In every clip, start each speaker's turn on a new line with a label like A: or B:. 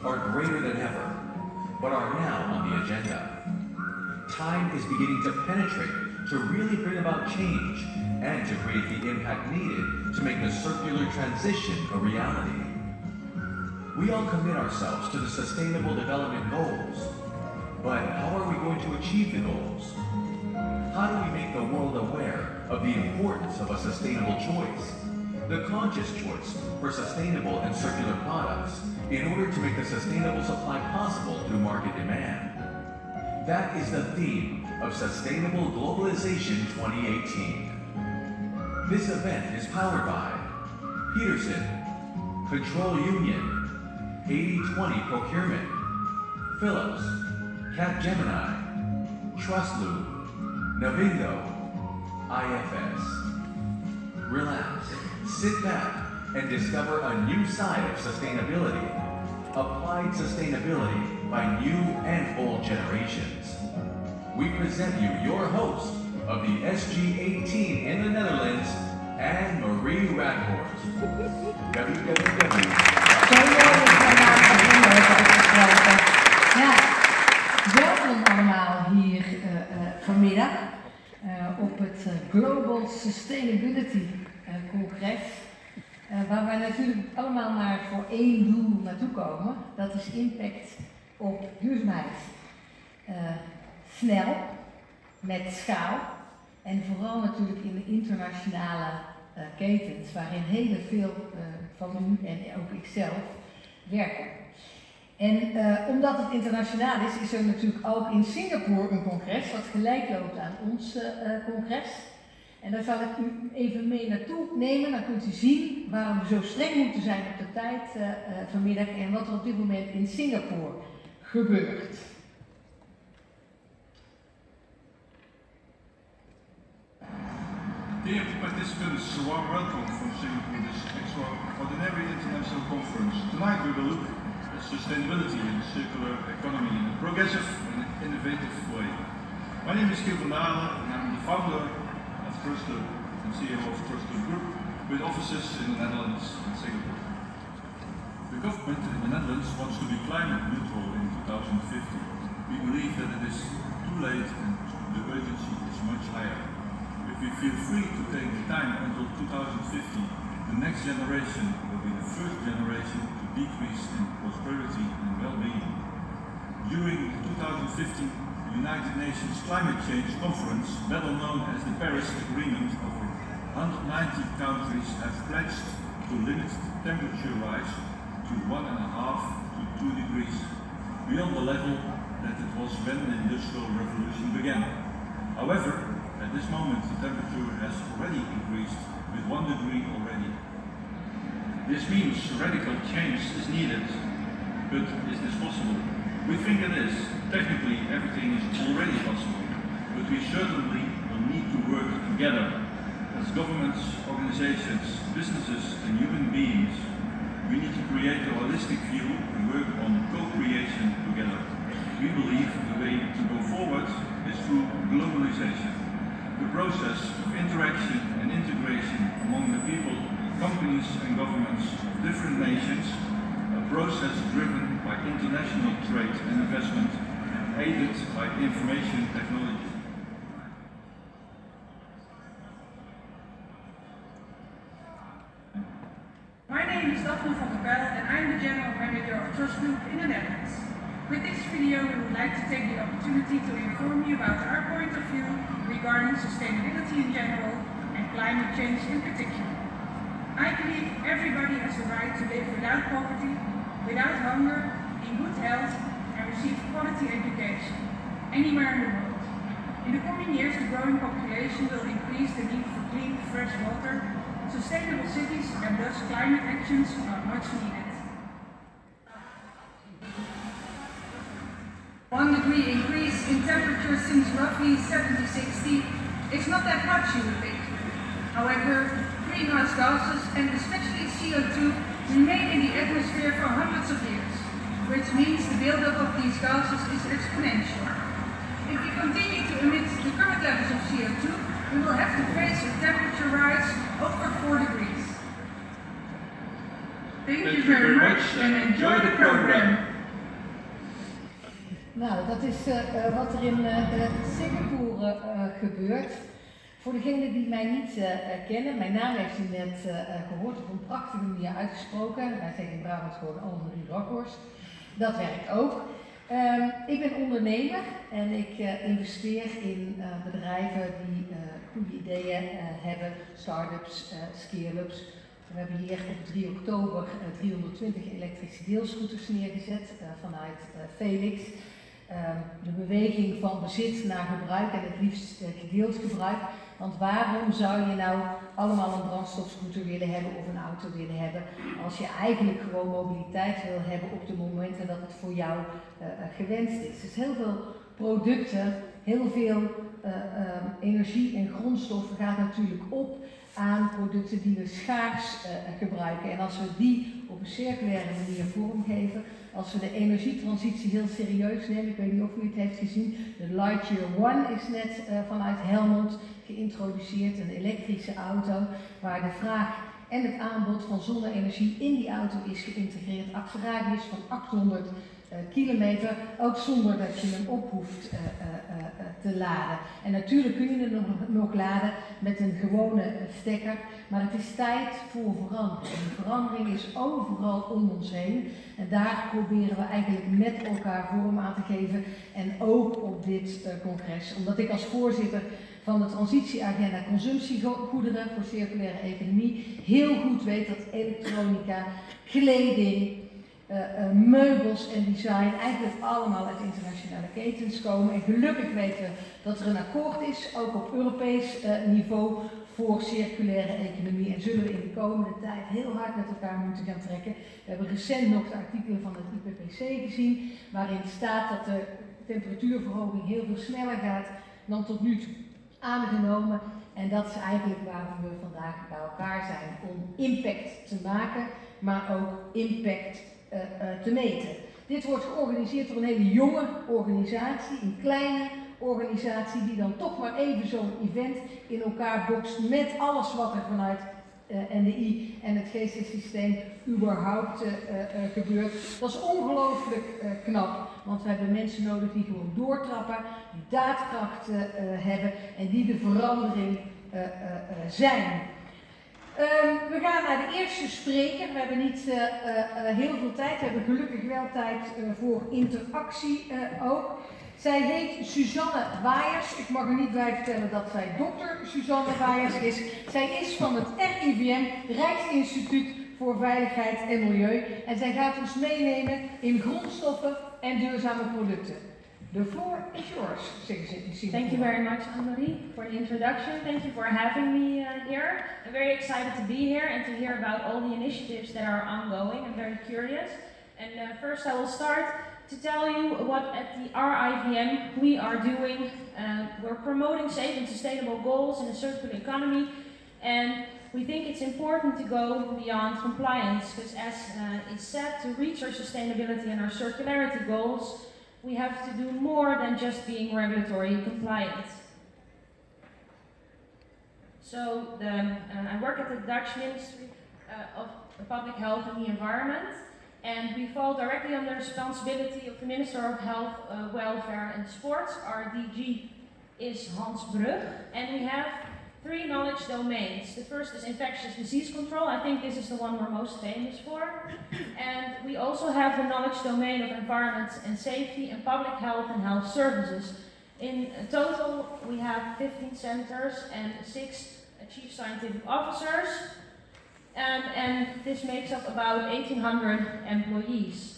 A: are greater than ever, but are now on the agenda. Time is beginning to penetrate to really bring about change and to create the impact needed to make the circular transition a reality. We all commit ourselves to the Sustainable Development Goals, but how are we going to achieve the goals? How do we make the world aware of the importance of a sustainable choice? The conscious choice for sustainable and circular products in order to make the sustainable supply possible through market demand. That is the theme of Sustainable Globalization 2018. This event is powered by Peterson, Control Union, 80/20 Procurement, Philips, Capgemini, Trustloop, Navigo, IFS. Relax, sit back, and discover a new side of sustainability. Applied sustainability by new and old generations. We present you your host of the SG18 in the Netherlands, Anne-Marie Radhorst. www.
B: Ja, welkom allemaal hier vanmiddag op het Global Sustainability Congres. Waar wij natuurlijk allemaal maar voor één doel naartoe komen, dat is impact op duurzaamheid. Snel, met schaal en vooral natuurlijk in de internationale ketens, waarin heel veel van u en ook ikzelf werken. En omdat het internationaal is er natuurlijk ook in Singapore een congres, wat gelijk loopt aan ons congres. En daar zal ik u even mee naartoe nemen, dan kunt u zien waarom we zo streng moeten zijn op de tijd vanmiddag en wat er op dit moment in Singapore gebeurt.
C: Dear participants, a warm welcome from Singapore, this extraordinary international conference. Tonight we will look at sustainability and circular economy in a progressive and innovative way. My name is Giel van Dalen and I'm the founder of Trustloop and CEO of Trustloop Group with offices in the Netherlands and Singapore. The government in the Netherlands wants to be climate neutral in 2050. We believe that it is too late and the urgency is much higher. If we feel free to take the time until 2050, the next generation will be the first generation to decrease in prosperity and well-being. During the 2015 United Nations Climate Change Conference, better known as the Paris Agreement, over 190 countries have pledged to limit temperature rise to 1.5 to 2 degrees, beyond the level that it was when the Industrial Revolution began. However, at this moment the temperature has already increased with 1 degree already. This means radical change is needed, but is this possible? We think it is. Technically everything is already possible, but we certainly will need to work together as governments, organizations, businesses and human beings. We need to create a holistic view and work on co-creation together. We believe the way to go forward is through globalization, the process of interaction and integration among the people, companies and governments of different nations, a process driven by international trade and investment, aided by information technology.
D: My name is Daphne van der Bijl and I am the General Manager of Trustloop in the Netherlands. With this video we would like to take the opportunity to inform you about our point of view regarding sustainability in general and climate change in particular. I believe everybody has the right to live without poverty, without hunger, in good health and receive quality education, anywhere in the world. In the coming years the growing population will increase the need for clean, fresh water, sustainable cities and thus climate actions are much needed. 1 degree increase in temperature since roughly 1760 is not that much, you would think. However, greenhouse gases and especially CO2 remain in the atmosphere for hundreds of years, which means the buildup of these gases is exponential. If we continue to emit the current levels of CO2, we will have to face a temperature rise over 4 degrees. Thank you very much and enjoy the program.
B: Nou, dat is wat er in Singapore gebeurt. Voor degenen die mij niet kennen, mijn naam heeft u net gehoord, op een prachtige manier uitgesproken. Wij zeggen in Brabant gewoon Annemarie Rokhorst. Dat werkt ook. Ik ben ondernemer en ik investeer in bedrijven die goede ideeën hebben, start-ups, scale-ups. We hebben hier op 3 oktober 320 elektrische deelscooters neergezet vanuit Felix. De beweging van bezit naar gebruik en het liefst gedeeld gebruik. Want waarom zou je nou allemaal een brandstofscooter willen hebben of een auto willen hebben, als je eigenlijk gewoon mobiliteit wil hebben op de momenten dat het voor jou gewenst is. Dus heel veel producten, heel veel energie en grondstoffen gaat natuurlijk op aan producten die we schaars gebruiken. En als we die op een circulaire manier vormgeven, als we de energietransitie heel serieus nemen, ik weet niet of u het heeft gezien, de Lightyear One is net vanuit Helmond geïntroduceerd, een elektrische auto, waar de vraag en het aanbod van zonne-energie in die auto is geïntegreerd. Actieradius van 800 kilometer, ook zonder dat je hem op hoeft te laden. En natuurlijk kun je hem nog laden met een gewone stekker, maar het is tijd voor verandering. Die verandering is overal om ons heen en daar proberen we eigenlijk met elkaar vorm aan te geven en ook op dit congres. Omdat ik als voorzitter van de transitieagenda consumptiegoederen voor circulaire economie heel goed weet dat elektronica, kleding, meubels en design eigenlijk allemaal uit internationale ketens komen. En gelukkig weten we dat er een akkoord is, ook op Europees niveau, voor circulaire economie. En zullen we in de komende tijd heel hard met elkaar moeten gaan trekken. We hebben recent nog de artikelen van het IPCC gezien, waarin staat dat de temperatuurverhoging heel veel sneller gaat dan tot nu toe aangenomen. En dat is eigenlijk waarom we vandaag bij elkaar zijn, om impact te maken, maar ook impact te meten. Dit wordt georganiseerd door een hele jonge organisatie, een kleine organisatie die dan toch maar even zo'n event in elkaar bokst met alles wat er vanuit NDI en het geestessysteem überhaupt gebeurt. Dat is ongelooflijk knap, want we hebben mensen nodig die gewoon doortrappen, die daadkracht hebben en die de verandering zijn. We gaan naar de eerste spreker. We hebben niet heel veel tijd. We hebben gelukkig wel tijd voor interactie ook. Zij heet Suzanne Waaiers. Ik mag er niet bij vertellen dat zij dokter Suzanne Waaiers is. Zij is van het RIVM, Rijksinstituut voor Veiligheid en Milieu. En zij gaat ons meenemen in grondstoffen en duurzame producten. The floor is yours,
E: Thank you very much, Annemarie, for the introduction. Thank you for having me here. I'm very excited to be here and to hear about all the initiatives that are ongoing. I'm very curious. And first I will start to tell you what at the RIVM we are doing. We're promoting safe and sustainable goals in a circular economy. And we think it's important to go beyond compliance, because as it's said, to reach our sustainability and our circularity goals, we have to do more than just being regulatory compliant. So I work at the Dutch Ministry of Public Health and the Environment, and we fall directly under the responsibility of the Minister of Health, Welfare and Sports. Our DG is Hans Brug, and we have 3 knowledge domains. The first is infectious disease control. I think this is the one we're most famous for. And we also have the knowledge domain of environment and safety and public health and health services. In total, we have 15 centers and 6 chief scientific officers. And this makes up about 1,800 employees.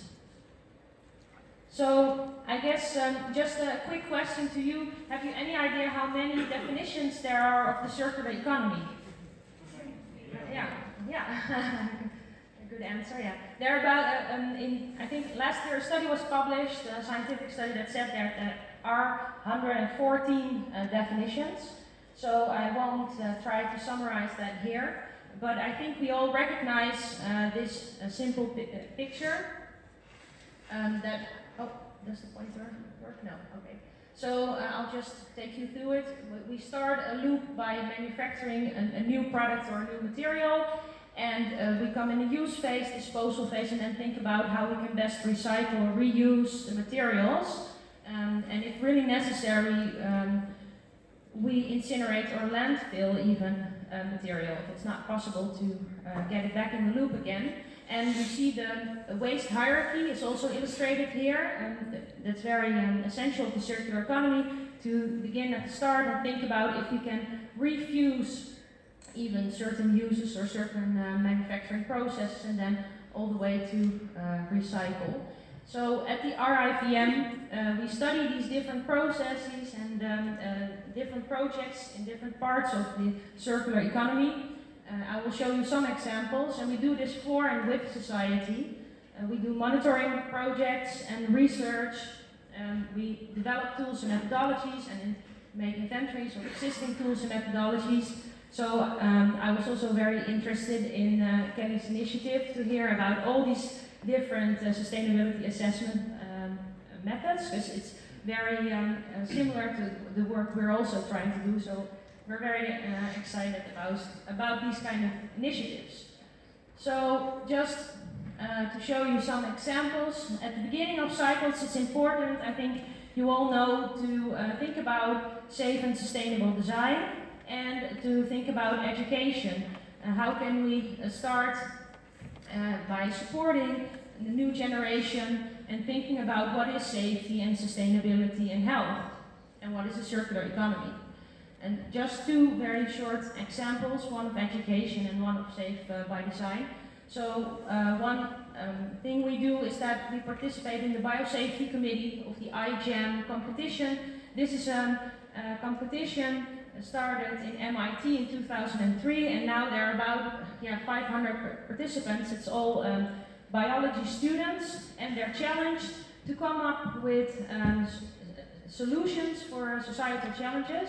E: So I guess just a quick question to you. Have you any idea how many definitions there are of the circular economy? Yeah. A good answer, yeah. There are about, I think last year a study was published, a scientific study that said there are 114 definitions. So I won't try to summarize that here, but I think we all recognize this simple picture that. Oh, does the pointer work? No, okay. So I'll just take you through it. We start a loop by manufacturing a new product or a new material, and we come in the use phase, disposal phase, and then think about how we can best recycle or reuse the materials. and if really necessary, we incinerate or landfill even material if it's not possible to get it back in the loop again. And you see the waste hierarchy is also illustrated here, and that's very essential to circular economy, to begin at the start and think about if we can refuse even certain uses or certain manufacturing processes, and then all the way to recycle. So at the RIVM, we study these different processes and different projects in different parts of the circular economy. I will show you some examples, and we do this for and with society. We do monitoring projects and research. We develop tools and methodologies and make inventories of existing tools and methodologies. So I was also very interested in Kelly's initiative to hear about all these different sustainability assessment methods, because it's very similar to the work we're also trying to do. So we're very excited about these kind of initiatives. So just to show you some examples, at the beginning of cycles it's important, I think you all know, to think about safe and sustainable design and to think about education. How can we start by supporting the new generation and thinking about what is safety and sustainability and health, and what is a circular economy. And just two very short examples, one of education and one of safe by design. So one thing we do is that we participate in the biosafety committee of the iGEM competition. This is a competition started in MIT in 2003, and now there are about 500 participants. It's all biology students, and they're challenged to come up with solutions for societal challenges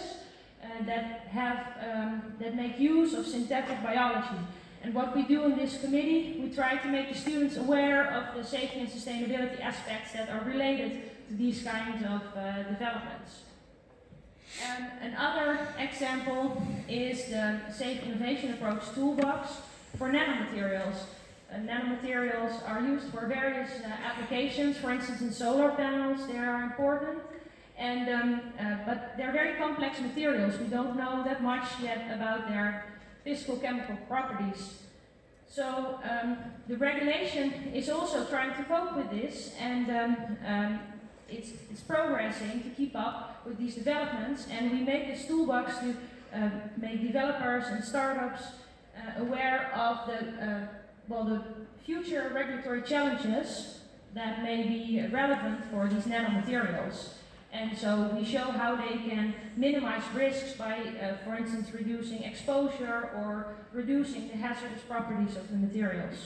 E: that make use of synthetic biology. And what we do in this committee, we try to make the students aware of the safety and sustainability aspects that are related to these kinds of developments. Another example is the Safe Innovation Approach Toolbox for nanomaterials. Nanomaterials are used for various applications. For instance, in solar panels, they are important. And, but they're very complex materials. We don't know that much yet about their physical-chemical properties. So the regulation is also trying to cope with this, and it's progressing to keep up with these developments. And we make this toolbox to make developers and startups aware of the future regulatory challenges that may be relevant for these nanomaterials. And so we show how they can minimize risks by, for instance, reducing exposure or reducing the hazardous properties of the materials.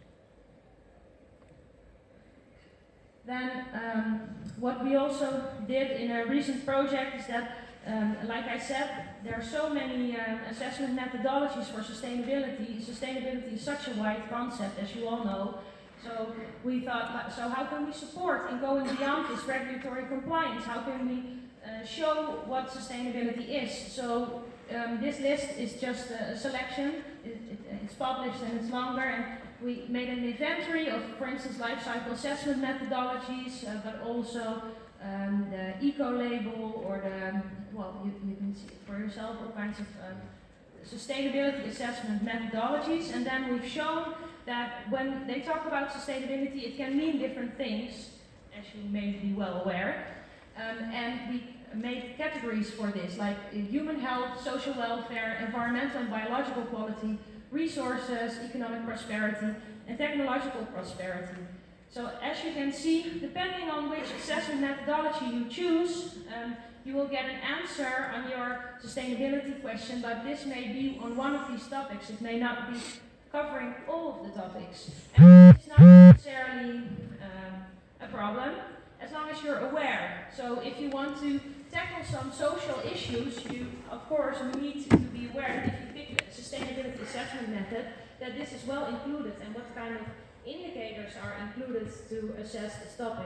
E: Then what we also did in a recent project is that, like I said, there are so many assessment methodologies for sustainability. Sustainability is such a wide concept, as you all know. So we thought, so how can we support in going beyond this regulatory compliance? How can we show what sustainability is? So this list is just a selection. It's published and it's longer. And we made an inventory of, for instance, life cycle assessment methodologies, but also the eco-label or the, well, you can see it for yourself, all kinds of sustainability assessment methodologies. And then we've shown that when they talk about sustainability, it can mean different things, as you may be well aware. And we made categories for this, like human health, social welfare, environmental and biological quality, resources, economic prosperity, and technological prosperity. So as you can see, depending on which assessment methodology you choose, you will get an answer on your sustainability question, but this may be on one of these topics. It may not be covering all of the topics. And it's not necessarily a problem, as long as you're aware. So if you want to tackle some social issues, you, of course, need to be aware that if you pick a sustainability assessment method, that this is well included and what kind of indicators are included to assess this topic.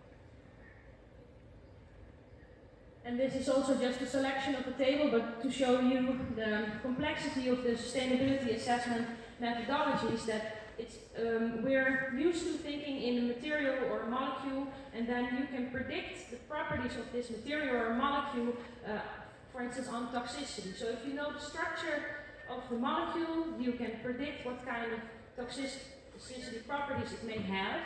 E: And this is also just a selection of the table, but to show you the complexity of the sustainability assessment methodologies that we're used to thinking in a material or a molecule, and then you can predict the properties of this material or molecule, for instance, on toxicity. So if you know the structure of the molecule, you can predict what kind of toxicity properties it may have.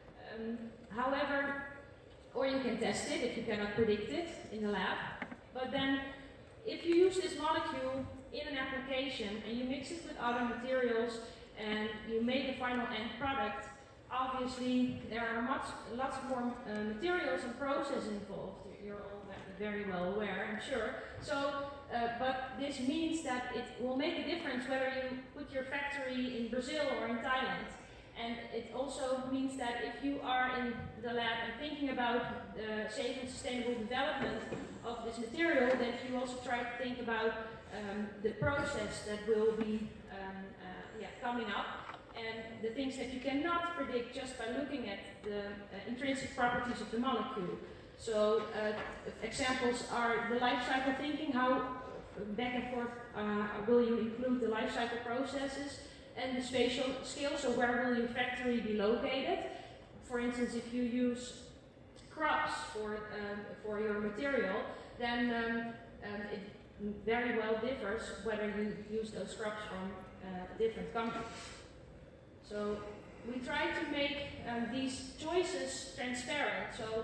E: However, or you can test it if you cannot predict it in the lab. But then, if you use this molecule in an application and you mix it with other materials and you make a final end product, obviously there are lots more materials and processes involved. You're all very well aware, I'm sure. So, but this means that it will make a difference whether you put your factory in Brazil or in Thailand. And it also means that if you are in the lab and thinking about safe and sustainable development of this material, that you also try to think about the process that will be coming up, and the things that you cannot predict just by looking at the intrinsic properties of the molecule. So examples are the life cycle thinking, how back and forth will you include the life cycle processes, and the spatial scale, so where will your factory be located? For instance, if you use crops for your material, then it very well differs whether you use those crops from different countries. So we try to make these choices transparent. So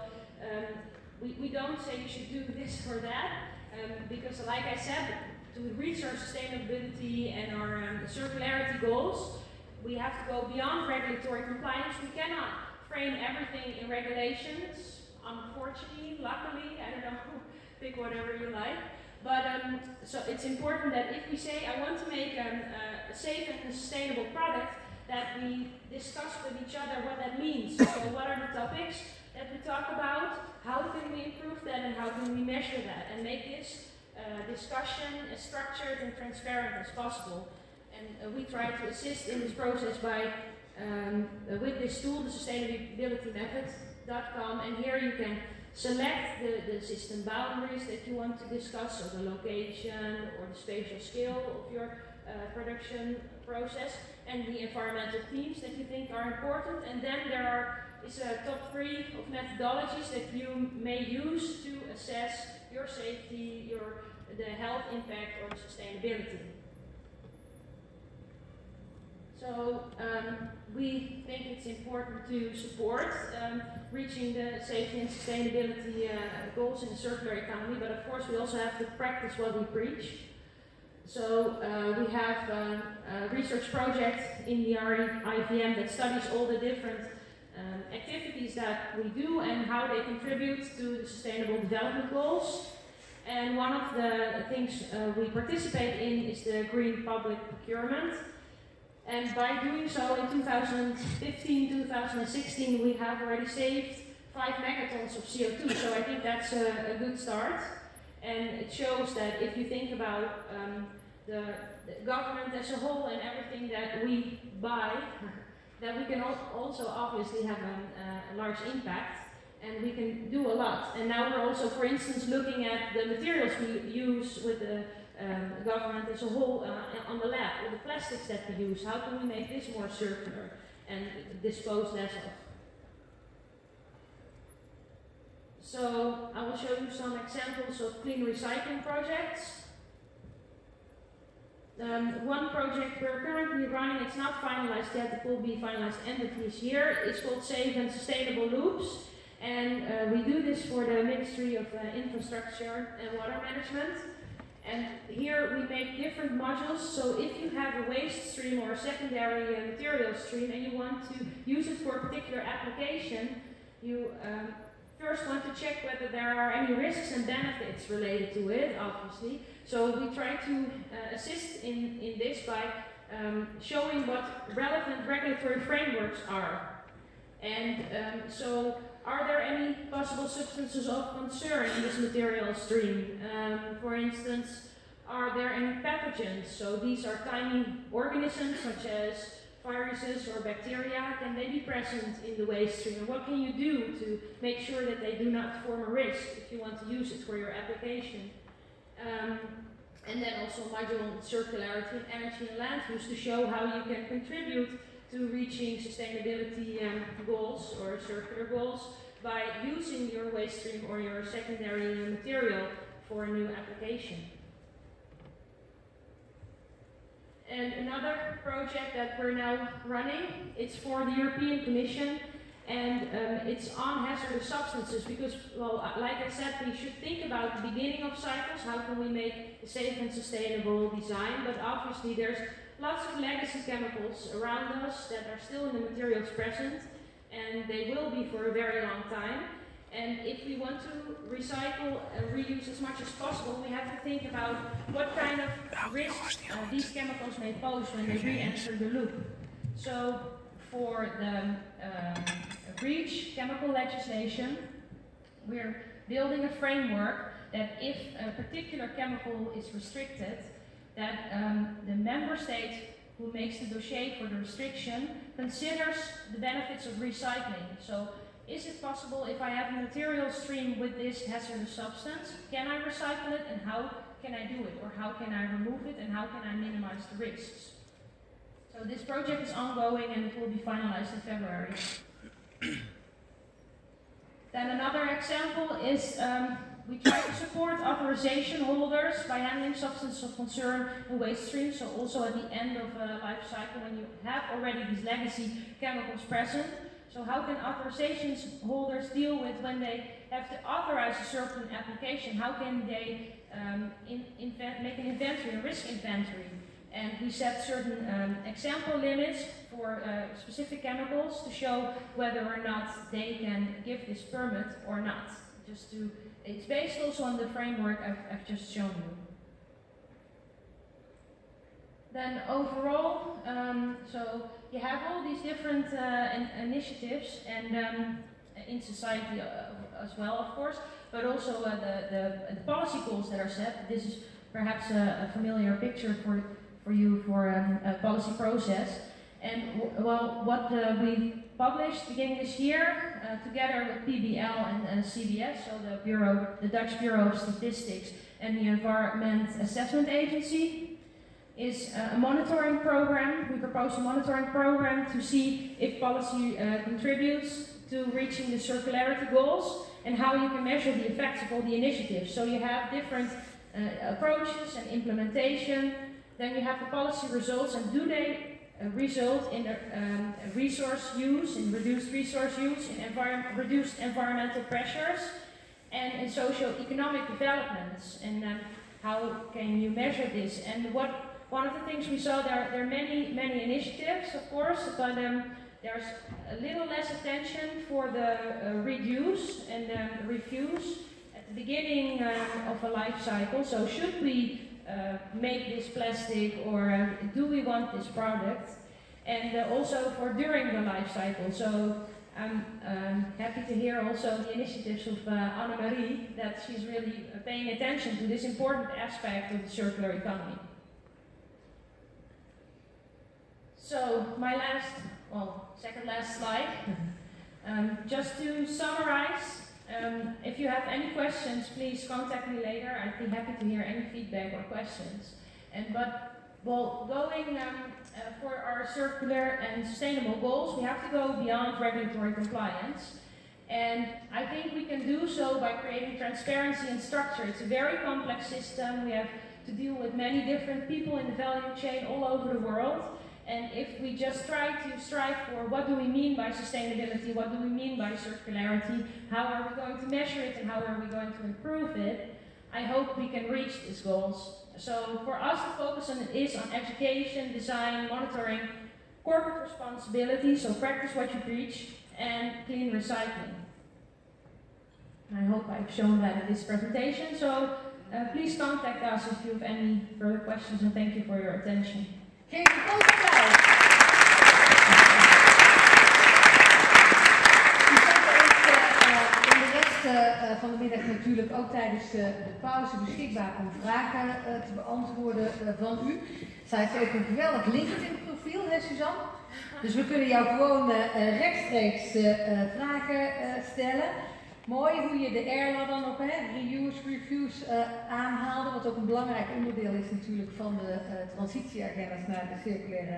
E: we don't say you should do this or that, because like I said, to reach our sustainability and our circularity goals, we have to go beyond regulatory compliance. We cannot frame everything in regulations, unfortunately, luckily, I don't know, pick whatever you like. But so it's important that if we say, I want to make a safe and sustainable product, that we discuss with each other what that means. So what are the topics that we talk about, how can we improve that, and how can we measure that, and make this discussion as structured and transparent as possible. And we try to assist in this process by with this tool, the sustainabilitymethod.com, and here you can select the system boundaries that you want to discuss, so the location or the spatial scale of your production process, and the environmental themes that you think are important. And then there is a top 3 of methodologies that you may use to assess your safety, the health impact, or the sustainability. So we think it's important to support reaching the safety and sustainability goals in the circular economy, but of course we also have to practice what we preach. So we have a research project in the RIVM that studies all the different activities that we do and how they contribute to the Sustainable Development Goals. And one of the things we participate in is the green public procurement. And by doing so, in 2015-2016, we have already saved 5 megatons of CO2. So I think that's a good start. And it shows that if you think about the government as a whole and everything that we buy, that we can also obviously have a large impact. And we can do a lot. And now we're also, for instance, looking at the materials we use with the government as a whole on the lab, or the plastics that we use. How can we make this more circular and dispose less of? So I will show you some examples of clean recycling projects. One project we're currently running, it's not finalized yet, it will be finalized end of this year. It's called Safe and Sustainable Loops. And we do this for the Ministry of Infrastructure and Water Management. And here we make different modules. So if you have a waste stream or a secondary material stream and you want to use it for a particular application, you first want to check whether there are any risks and benefits related to it, obviously. So we try to assist in this by showing what relevant regulatory frameworks are. And so are there any possible substances of concern in this material stream? For instance, are there any pathogens? So these are tiny organisms such as viruses or bacteria. Can they be present in the waste stream? And what can you do to make sure that they do not form a risk if you want to use it for your application? And then also module on circularity and energy and land use to show how you can contribute to to reaching sustainability goals or circular goals by using your waste stream or your secondary material for a new application. And another project that we're now running, it's for the European Commission, and it's on hazardous substances because, well, like I said, we should think about the beginning of cycles, how can we make a safe and sustainable design, but obviously there's lots of legacy chemicals around us that are still in the materials present, and they will be for a very long time. And if we want to recycle and reuse as much as possible, we have to think about what kind of risks these chemicals may pose when they re-enter the loop. So for the REACH chemical legislation, we're building a framework that if a particular chemical is restricted, that the member state who makes the dossier for the restriction considers the benefits of recycling. So is it possible if I have a material stream with this hazardous substance, can I recycle it and how can I do it? Or how can I remove it and how can I minimize the risks? So this project is ongoing and it will be finalized in February. Then another example is we try to support authorization holders by handling substances of concern in waste streams. So also at the end of a life cycle when you have already these legacy chemicals present. So how can authorizations holders deal with when they have to authorize a certain application? How can they make an inventory, a risk inventory? And we set certain example limits for specific chemicals to show whether or not they can give this permit or not. It's based also on the framework I've just shown you. Then overall, so you have all these different initiatives and in society as well, of course, but also the policy goals that are set. This is perhaps a familiar picture for you for a policy process. And well, what we published beginning this year, together with PBL and CBS, so the Dutch Bureau of Statistics and the Environment Assessment Agency, is a monitoring program. We propose a monitoring program to see if policy contributes to reaching the circularity goals and how you can measure the effects of all the initiatives. So you have different approaches and implementation. Then you have the policy results, and do they result in resource use, in reduced resource use, in reduced environmental pressures, and in socio-economic developments. And how can you measure this? And one of the things we saw, there are many initiatives, of course, but there's a little less attention for the reduce and refuse at the beginning of a life cycle. So should we make this plastic, or do we want this product? And also for during the life cycle. So I'm happy to hear also the initiatives of Anne-Marie, that she's really paying attention to this important aspect of the circular economy. So my second last slide. Just to summarize, if you have any questions, please contact me later. I'd be happy to hear any feedback or questions. Going for our circular and sustainable goals, we have to go beyond regulatory compliance. And I think we can do so by creating transparency and structure. It's a very complex system. We have to deal with many different people in the value chain all over the world. And if we just try to strive for what do we mean by sustainability, what do we mean by circularity, how are we going to measure it and how are we going to improve it, I hope we can reach these goals. So for us, the focus on it is on education, design, monitoring, corporate responsibility, so practice what you preach, and clean recycling. I hope I've shown that in this presentation, so please contact us if you have any further questions, and thank you for your attention.
B: Geef een groot applaus. In de rest van de middag natuurlijk ook tijdens de pauze beschikbaar om vragen te beantwoorden van u. Zij heeft ook een geweldig LinkedIn profiel, hè Suzanne? Dus we kunnen jou gewoon rechtstreeks vragen stellen. Mooi hoe je de R dan ook, reuse, refuse aanhaalde, wat ook een belangrijk onderdeel is natuurlijk van de transitieagenda's naar de circulaire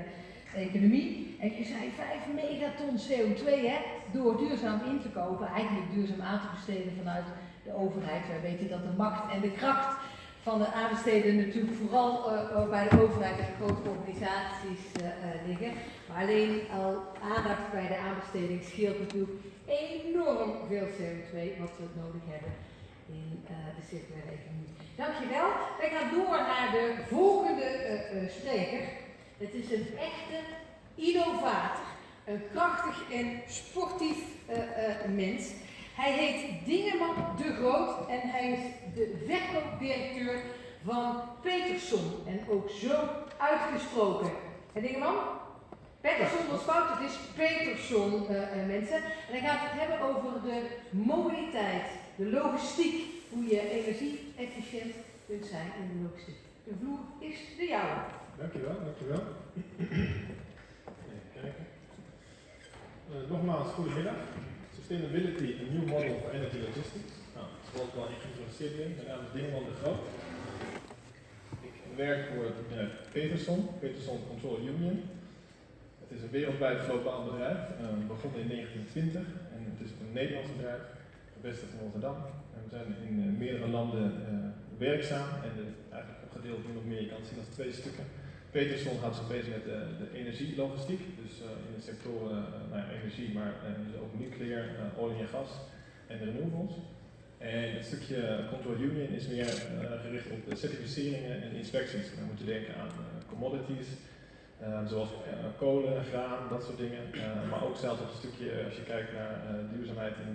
B: economie. En je zei 5 megaton CO2 hè, door duurzaam in te kopen, eigenlijk duurzaam aan te besteden vanuit de overheid. Wij weten dat de macht en de kracht van de aanbesteden natuurlijk vooral bij de overheid en grote organisaties liggen. Maar alleen al aandacht bij de aanbesteding scheelt natuurlijk enorm veel CO2 wat we nodig hebben in de circulaire economie. Dankjewel. Wij gaan door naar de volgende spreker. Het is een echte innovator, een krachtig en sportief mens. Hij heet Dingeman de Groot en hij is de verkoopdirecteur van Peterson. En ook zo uitgesproken. Hè Dingeman? Peterson was fout, het is Peterson mensen. En hij gaat het hebben over de mobiliteit, de logistiek. Hoe je energie-efficiënt kunt zijn in de logistiek. De vloer is de jouwe.
F: Dankjewel, dankjewel. Even kijken. Nogmaals, goedemiddag. Sustainability, a new model for energy logistics. Nou, zoals ik wel geïntroduceerd ben, mijn naam is Dingeman de Groot. Ik werk voor het bedrijf Peterson, Peterson Control Union. Het is een wereldwijd globaal bedrijf, begonnen in 1920 en het is een Nederlands bedrijf, gevestigd in Rotterdam. En we zijn in meerdere landen werkzaam en eigenlijk opgedeeld in nog meer, je kan het zien als 2 stukken. Peterson houdt zich bezig met de energielogistiek, dus in de sectoren energie, maar dus ook nucleair, olie en gas en renewables. En het stukje Control Union is meer gericht op de certificeringen en inspecties. Dan moet je denken aan commodities, zoals kolen, graan, dat soort dingen. Maar ook zelfs op het stukje, als je kijkt naar duurzaamheid in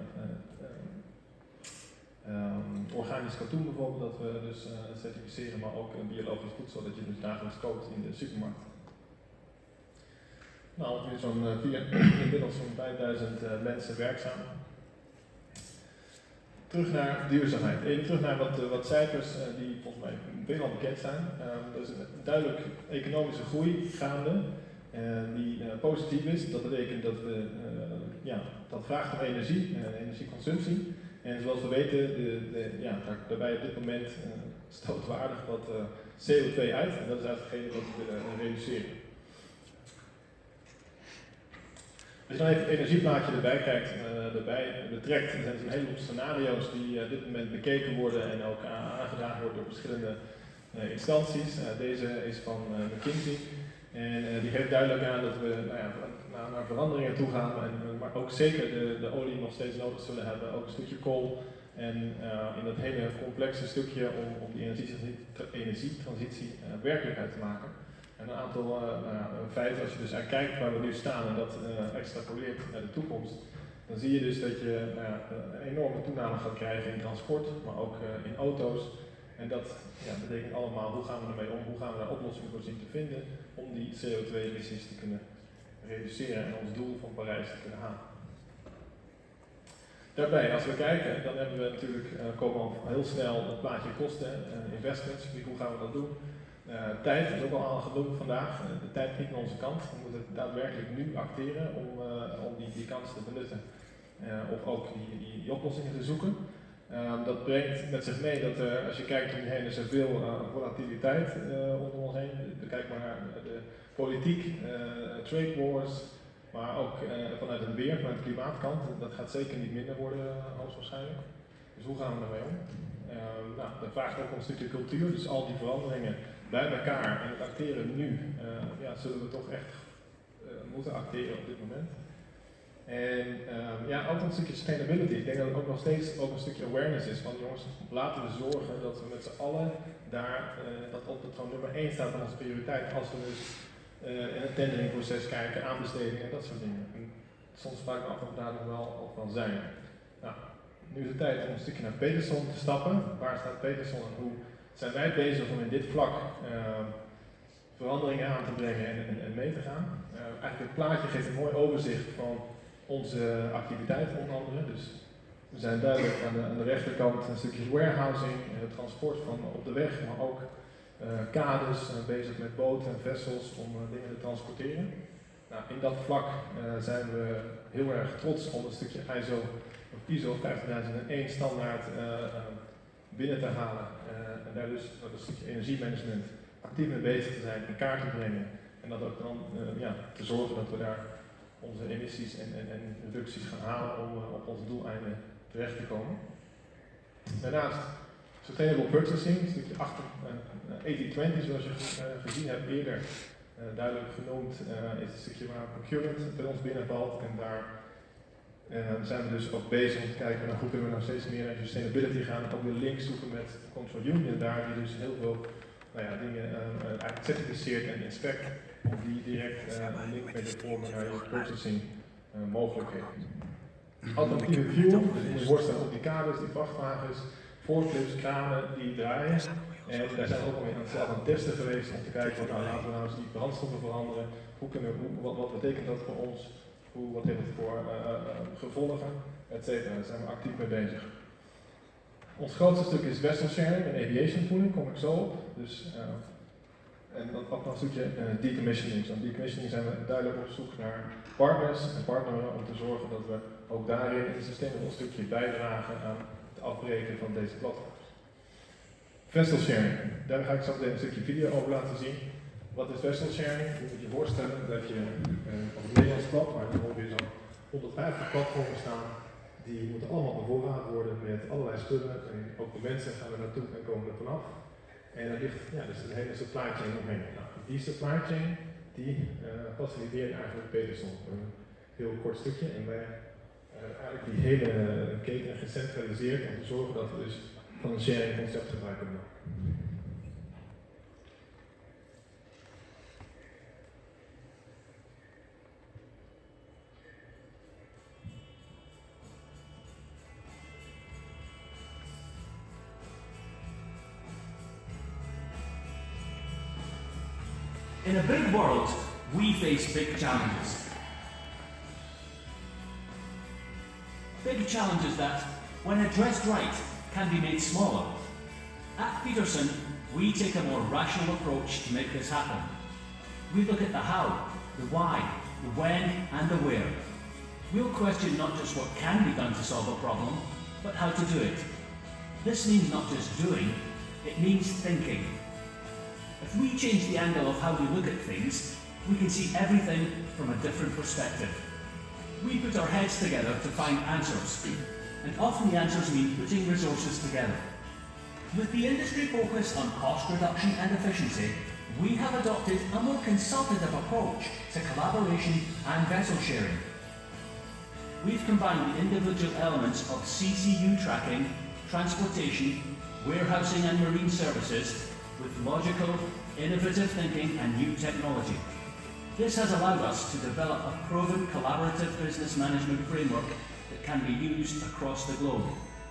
F: organisch katoen bijvoorbeeld, dat we dus certificeren, maar ook biologisch voedsel, dat je dus dagelijks koopt in de supermarkt. Nou, nu inmiddels zo'n 5000 mensen werkzaam. Terug naar duurzaamheid. Even terug naar wat cijfers die volgens mij veelal bekend zijn. Er is een duidelijk economische groei gaande die positief is. Dat betekent dat dat vraagt om energie, energieconsumptie. En zoals we weten, daarbij op dit moment stoot waardig wat CO2 uit. En dat is eigenlijk hetgene wat we willen reduceren. Als je dan even het energieplaatje erbij kijkt, betrekt, er zijn een heleboel scenario's die op dit moment bekeken worden en ook aangedragen worden door verschillende instanties. Deze is van McKinsey en die geeft duidelijk aan dat we naar veranderingen toe gaan, maar ook zeker de olie nog steeds nodig zullen hebben, ook een stukje kool. En in dat hele complexe stukje om die energietransitie werkelijkheid te maken. En een aantal feiten, als je dus kijkt waar we nu staan en dat extrapoleert naar de toekomst, dan zie je dus dat je een enorme toename gaat krijgen in transport, maar ook in auto's. En dat betekent allemaal, hoe gaan we ermee om, hoe gaan we daar oplossingen voor zien te vinden om die CO2-emissies te kunnen reduceren en ons doel van Parijs te kunnen halen. Daarbij, als we kijken, dan hebben we natuurlijk, komen al heel snel het plaatje kosten, investments, hoe gaan we dat doen? Tijd is ook al genoemd vandaag. De tijd niet naar onze kant. We moeten daadwerkelijk nu acteren om die kans te benutten. Of ook die oplossingen te zoeken. Dat brengt met zich mee dat als je kijkt om je heen, is er veel volatiliteit onder ons heen. Kijk maar naar de politiek, trade wars, maar ook vanuit het weer, vanuit de klimaatkant. Dat gaat zeker niet minder worden, hoogstwaarschijnlijk. Dus hoe gaan we daarmee om? Dat vraagt ook een stukje cultuur, dus al die veranderingen bij elkaar en het acteren nu, zullen we toch echt moeten acteren op dit moment. En ook een stukje sustainability. Ik denk dat het ook nog steeds een stukje awareness is van jongens, laten we zorgen dat we met z'n allen daar, dat het gewoon nummer 1 staat van onze prioriteit als we dus in het tenderingproces kijken, aanbestedingen en dat soort dingen. En soms vraag ik me af of we daar nog wel op van zijn. Nou, nu is het tijd om een stukje naar Peterson te stappen. Waar staat Peterson en hoe zijn wij bezig om in dit vlak veranderingen aan te brengen en mee te gaan? Eigenlijk het plaatje geeft een mooi overzicht van onze activiteit onder andere. Dus we zijn duidelijk aan de rechterkant een stukje warehousing, transport van op de weg, maar ook kades, bezig met boten en vessels om dingen te transporteren. Nou, in dat vlak zijn we heel erg trots om een stukje ISO 50001 standaard binnen te halen en daar dus een stukje energiemanagement actief mee bezig te zijn, in kaart te brengen En dat ook dan te zorgen dat we daar onze emissies en reducties gaan halen om op onze doeleinden terecht te komen. Daarnaast Sustainable Purchasing, een stukje achter 80-20, zoals je gezien hebt eerder duidelijk genoemd, is het stukje waar procurement bij ons binnenvalt. En daar zijn we dus ook bezig om te kijken naar hoe kunnen we nou steeds meer naar sustainability gaan. Ook weer links zoeken met Control Union daar, die dus heel veel dingen eigenlijk certificeert en inspect, om die direct een link mee te vormen naar je purchasing mogelijkheden. Alternatieve fuel, dus in de voorstel op die kaders, die vrachtwagens, forklifts, kranen die draaien. En daar zijn we ook al mee aan het testen geweest om te kijken van laten we nou eens die brandstoffen veranderen. Wat betekent dat voor ons? Wat heeft het voor gevolgen? Etcetera. Daar zijn we actief mee bezig. Ons grootste stuk is vessel sharing en aviation pooling, kom ik zo op. Dus, en dan ook nog een stukje decommissioning. Zo'n decommissioning zijn we duidelijk op zoek naar partners en partneren om te zorgen dat we ook daarin een sustainable stukje bijdragen aan het afbreken van deze platforms. Vessel sharing, daar ga ik zo meteen een stukje video over laten zien. Wat is vessel sharing? Je moet je voorstellen dat je op het Nederlands plat, maar dan ongeveer zo'n 150 platformen staan. Die moeten allemaal bevoorraad worden met allerlei spullen. En ook de mensen gaan er naartoe en komen er vanaf. En er ligt dus een hele supply chain omheen. Nou, die supply chain die faciliteert eigenlijk Peterson. Een heel kort stukje. En wij eigenlijk die hele keten gecentraliseerd om te zorgen dat we dus van een sharing concept gebruik kunnen maken.
G: In a big world, we face big challenges. Big challenges that, when addressed right, can be made smaller. At Peterson, we take a more rational approach to make this happen. We look at the how, the why, the when, and the where. We'll question not just what can be done to solve a problem, but how to do it. This means not just doing, it means thinking. If we change the angle of how we look at things, we can see everything from a different perspective. We put our heads together to find answers, and often the answers mean putting resources together. With the industry focus on cost reduction and efficiency, we have adopted a more consultative approach to collaboration and vessel sharing. We've combined the individual elements of CCU tracking, transportation, warehousing and marine services with logical, innovative thinking and new technology. This has allowed us to develop a proven collaborative business management framework that can be used across the globe.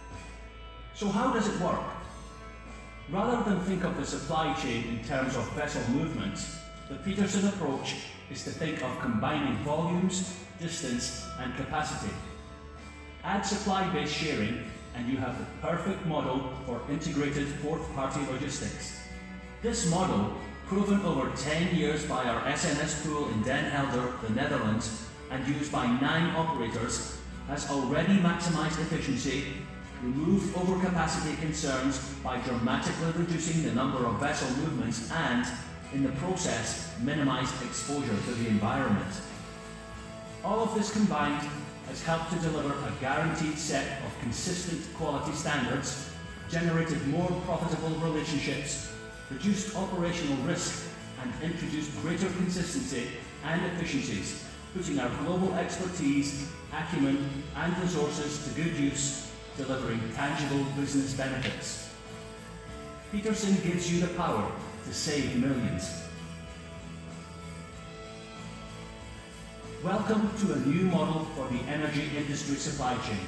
G: So how does it work? Rather than think of the supply chain in terms of vessel movements, the Peterson approach is to think of combining volumes, distance and capacity. Add supply-based sharing and you have the perfect model for integrated fourth-party logistics. This model, proven over 10 years by our SNS pool in Den Helder, the Netherlands, and used by 9 operators, has already maximized efficiency, removed overcapacity concerns by dramatically reducing the number of vessel movements and, in the process, minimized exposure to the environment. All of this combined has helped to deliver a guaranteed set of consistent quality standards, generated more profitable relationships, reduced operational risk and introduced greater consistency and efficiencies, putting our global expertise, acumen and resources to good use, delivering tangible business benefits. Peterson gives you the power to save millions. Welcome to a new model for the energy industry supply chain.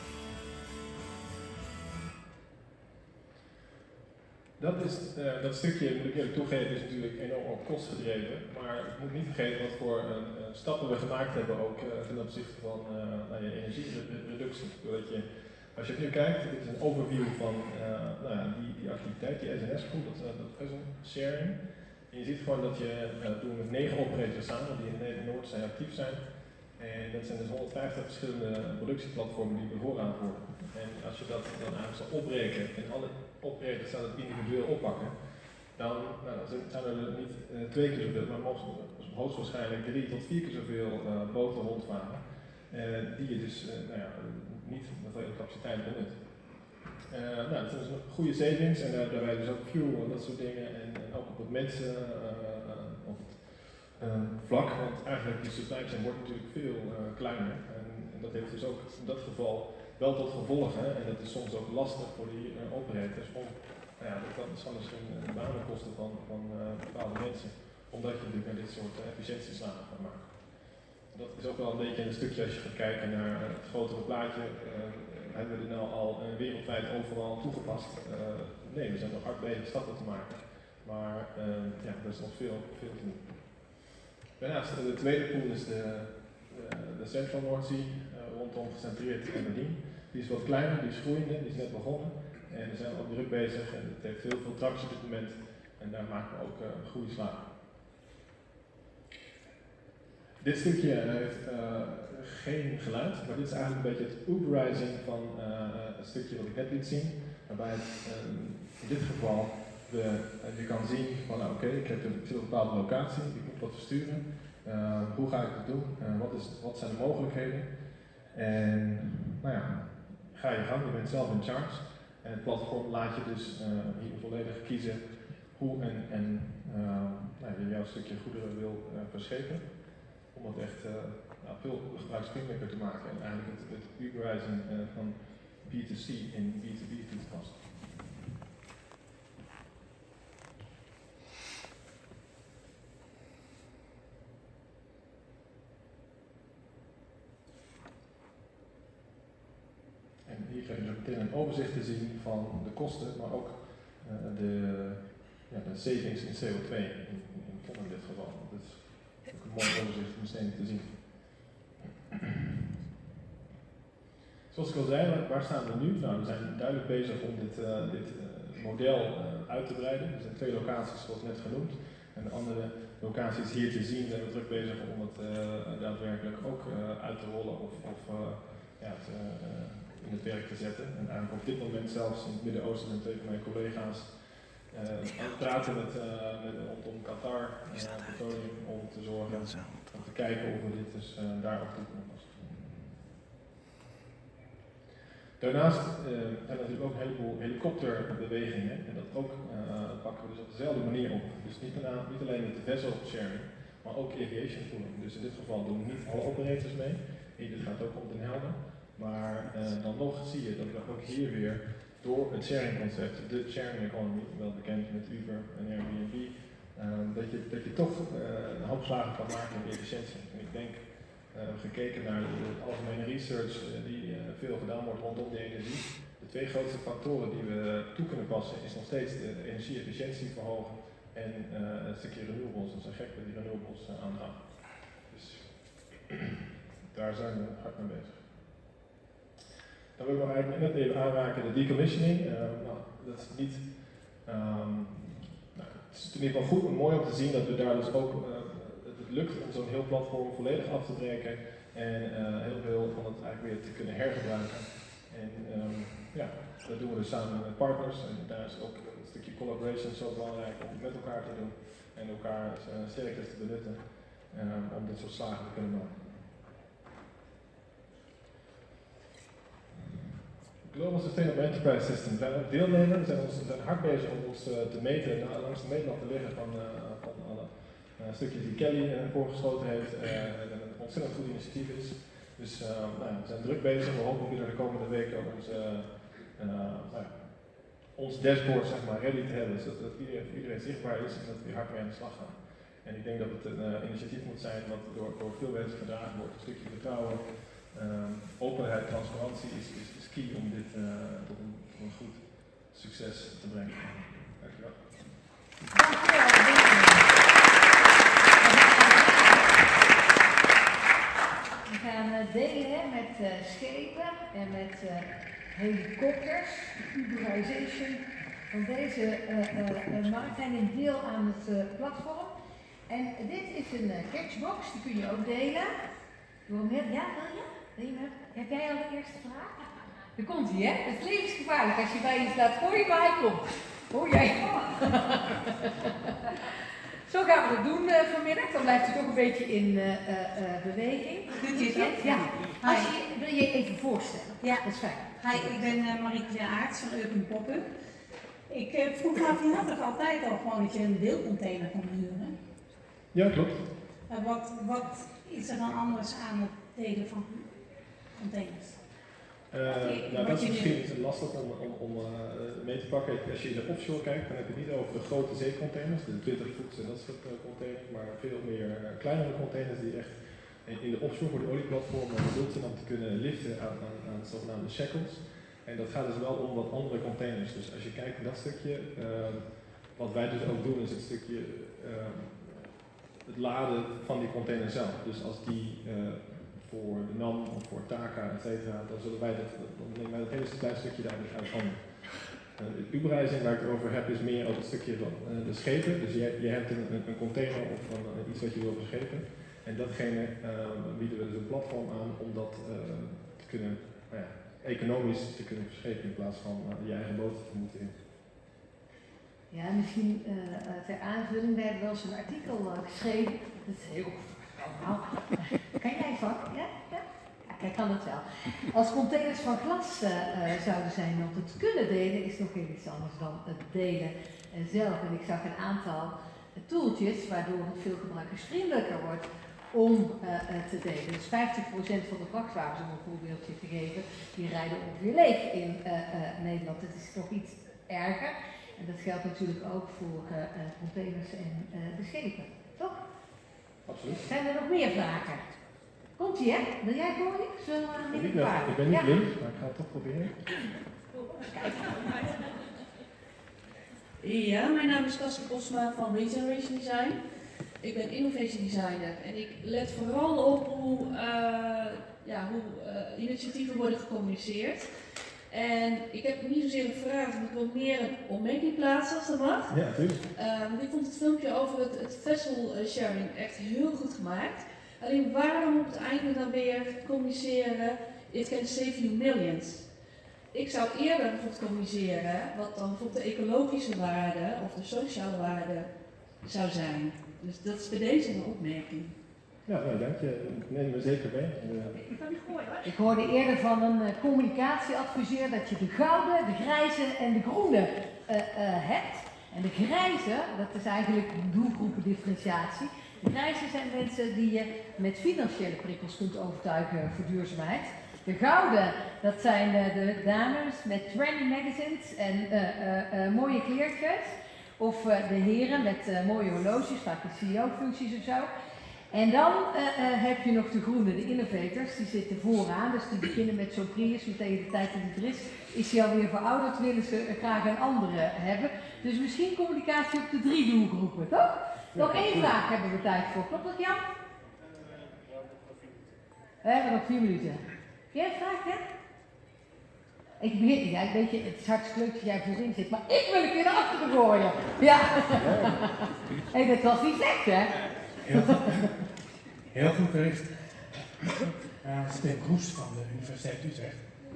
F: Dat stukje, moet ik eerlijk toegeven, is natuurlijk enorm op kost gedreven. Maar ik moet niet vergeten wat voor stappen we gemaakt hebben ook ten opzichte van energiereductie. Doordat je, als je nu kijkt, dit is een overview van die activiteit, die SNS-pool, dat vessel sharing. En je ziet gewoon dat je doen met 9 operators samen die in Noord zijn actief zijn. En dat zijn dus 150 verschillende productieplatformen die bevoorraad worden. En als je dat dan eigenlijk zal opbreken en alle operators dat individueel oppakken, dan zijn er niet 2 keer zoveel, maar hoogstwaarschijnlijk 3 tot 4 keer zoveel boten rondvaren. Die je dus niet met hele capaciteit benut. Dat zijn dus goede savings en daarbij dus ook fuel en dat soort dingen. En ook op het mensen op het vlak, want eigenlijk die supply chain wordt natuurlijk veel kleiner. En dat heeft dus ook in dat geval wel tot gevolg, en dat is soms ook lastig voor die operators om, dat kan misschien banen kosten van bepaalde mensen, omdat je natuurlijk naar dit soort efficiëntieslagen gaat maken. Dat is ook wel een beetje een stukje als je gaat kijken naar het grotere plaatje. Hebben we dit nou al wereldwijd overal toegepast? Nee, we zijn nog hard bezig stappen te maken. Maar er is nog veel te doen. Daarnaast, de tweede pool is de Central North Sea, rondom gecentreerd in Aberdeen. Die is wat kleiner, die is groeiende, die is net begonnen. En we zijn ook druk bezig en het heeft heel veel tractie op dit moment. En daar maken we ook goede slagen. Dit stukje heeft geen geluid, maar dit is eigenlijk een beetje het Uberizing van het stukje wat ik net liet zien. Waarbij in dit geval je kan zien van oké, ik zit op een bepaalde locatie, ik moet wat versturen. Hoe ga ik dat doen? Wat zijn de mogelijkheden? En ga je gang, je bent zelf in charge. En het platform laat je dus hier volledig kiezen hoe je jouw stukje goederen wil verschepen. Om het echt veel gebruiksvriendelijker te maken en eigenlijk het Uberizing van B2C in B2B toe te passen. En hier krijg je meteen een overzicht te zien van de kosten, maar ook de savings in CO2 in dit geval. Dus ook een mooi overzicht om meteen te zien. Zoals ik al zei, waar staan we nu? Nou, we zijn duidelijk bezig om dit model uit te breiden. Er zijn 2 locaties zoals net genoemd. En de andere locaties hier te zien zijn we druk bezig om het daadwerkelijk ook uit te rollen of in het werk te zetten. En eigenlijk op dit moment zelfs in het Midden-Oosten zijn 2 van mijn collega's aan het praten rondom Qatar Petroleum om te zorgen, om te kijken of we dit dus daar ook toe kunnen passen. Daarnaast zijn er natuurlijk ook een heleboel helikopterbewegingen en dat ook pakken we dus op dezelfde manier op. Dus niet alleen met de vessel sharing, maar ook aviation pooling. Dus in dit geval doen niet alle operators mee. Dit gaat ook om Den Helder. Maar dan nog zie je dat we ook hier weer door het sharing concept, de sharing economy, wel bekend met Uber en Airbnb, dat je toch een hoop slagen kan maken in efficiëntie. En ik denk, gekeken naar de algemene research die veel gedaan wordt rondom de energie, de 2 grootste factoren die we toe kunnen passen is nog steeds de energie-efficiëntie verhogen en een stukje renewables. Dat is gek dat die renewables aangaan. Dus daar zijn we hard mee bezig. Dan wil ik nog eigenlijk net even aanraken de decommissioning. Dat is niet. Het is in ieder geval goed en mooi om te zien dat we daar dus ook het lukt om zo'n heel platform volledig af te breken en heel veel van het eigenlijk weer te kunnen hergebruiken. En dat doen we dus samen met partners en daar is ook een stukje collaboration zo belangrijk om het met elkaar te doen en elkaar sterktes te benutten om dit soort slagen te kunnen maken. Global Sustainable Enterprise System. We zijn ook deelnemer, we zijn hard bezig om ons te meten, langs de meetlat te liggen van alle stukjes die Kelly voorgeschoten heeft en een ontzettend goed initiatief is. Dus we zijn druk bezig, we hopen weer de komende weken ook ons dashboard zeg maar, ready te hebben, zodat iedereen zichtbaar is en dat we weer hard mee aan de slag gaan. En ik denk dat het een initiatief moet zijn wat door veel mensen gedragen wordt, een stukje vertrouwen. Openheid, transparantie is key om dit tot een goed succes te brengen. Dankjewel.
B: We gaan delen met schepen en met helikopters, Uberization van deze markt zijn een deel aan het platform. En dit is een catchbox, die kun je ook delen. Ja, wil je? Heb jij al de eerste vraag? Daar komt hij, hè? Het is levensgevaarlijk als je bij je staat. Hoor je waar hij komt? Hoor jij? Zo gaan we het doen vanmiddag. Dan blijft u toch een beetje in beweging.
H: Kunt u het ook?
B: Ja. Wil je even voorstellen?
H: Ja.
B: Dat is fijn.
H: Hi, ik ben Marieke Aerts van Urban Pop-up. Ik vroeg me af, je had toch altijd al gewoon dat je een deelcontainer kon huren?
F: Ja, klopt.
H: Wat is er dan anders aan het delen van containers?
F: Nou, dat is misschien lastig om mee te pakken. Als je in de offshore kijkt, dan heb je het niet over de grote zeecontainers, de 20 voet en dat soort containers, maar veel meer kleinere containers die echt in de offshore voor de olieplatformen bedoeld zijn om te kunnen liften aan zogenaamde shackles. En dat gaat dus wel om wat andere containers. Dus als je kijkt naar dat stukje, wat wij dus ook doen is het stukje het laden van die container zelf. Dus als die voor de NAM of voor TACA, et cetera, dan nemen wij dat hele klein stukje daar dus uit handen. Het Uberizing waar ik het over heb is meer over het stukje van de schepen. Dus je hebt een container of iets wat je wil verschepen. En datgene bieden we dus een platform aan om dat te kunnen, economisch te kunnen verschepen in plaats van je eigen boot te moeten in.
B: Ja, misschien ter aanvulling, wij hebben wel eens een artikel geschreven. Dat is heel normaal. Kan jij van? Ja? Ja? Kijk, kan het wel. Als containers van glas zouden zijn om het kunnen delen, is nog heel iets anders dan het delen zelf. En ik zag een aantal tooltjes waardoor het veel gebruikersvriendelijker wordt om te delen. Dus 50% van de vrachtwagens, om een voorbeeldje te geven, die rijden ongeveer leeg in Nederland. Het is toch iets erger. En dat geldt natuurlijk ook voor containers en de schepen, toch?
F: Absoluut.
B: Zijn er nog meer vragen? Komt-ie, hè? Wil jij gooien? Zullen we
F: Ik ben niet blind, maar ik ga het toch proberen.
I: Ja, mijn naam is Cassie Posma van Regeneration Design. Ik ben innovation designer en ik let vooral op hoe initiatieven worden gecommuniceerd. En ik heb niet zozeer een vraag, maar ik wil meer een opmerking plaatsen als dat mag.
F: Ja, natuurlijk.
I: Ik vond het filmpje over het vessel sharing echt heel goed gemaakt. Alleen waarom op het einde dan weer communiceren, it can save you millions? Ik zou eerder bijvoorbeeld communiceren wat dan bijvoorbeeld de ecologische waarde of de sociale waarde zou zijn. Dus dat is bij deze een opmerking.
F: Ja, nou, dank je. Ik neem me zeker mee.
B: Ik kan niet gooien hoor. Ik hoorde eerder van een communicatieadviseur dat je de gouden, de grijze en de groene hebt. En de grijze, dat is eigenlijk een doelgroependifferentiatie. De grijze zijn mensen die je met financiële prikkels kunt overtuigen voor duurzaamheid. De gouden, dat zijn de dames met trendy magazines en mooie kleertjes. Of de heren met mooie horloges, vaak de CEO-functies of zo. En dan heb je nog de groene, de innovators, die zitten vooraan. Dus die beginnen met zo'n Prius, meteen de tijd dat die er is die alweer verouderd, willen ze graag een andere hebben. Dus misschien communicatie op de 3 doelgroepen, toch? Nog één vraag hebben we tijd voor. Klopt dat, Jan? We hebben nog 4 minuten. Jij een vraag, hè? Ik begin, ja, weet je, het is hartstikke leuk dat jij voorin zit, maar ik wil een keer naar achteren gooien. Ja. Hey, dat was niet slecht, hè?
J: Heel goed bericht. Steen Kroes van de Universiteit Utrecht.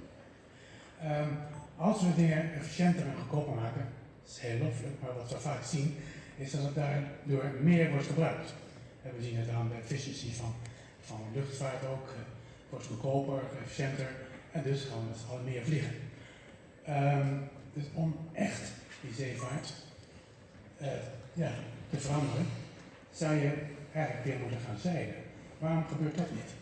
J: Als we dingen efficiënter en goedkoper maken, dat is heel loffelijk, maar wat we vaak zien, is dat het daardoor meer wordt gebruikt. En we zien het aan de efficiëntie van luchtvaart ook. Wordt goedkoper, efficiënter en dus gaan we met z'n allen meer vliegen. Dus om echt die zeevaart te veranderen, zou je eigenlijk weer moeten gaan zeilen. Waarom gebeurt dat niet?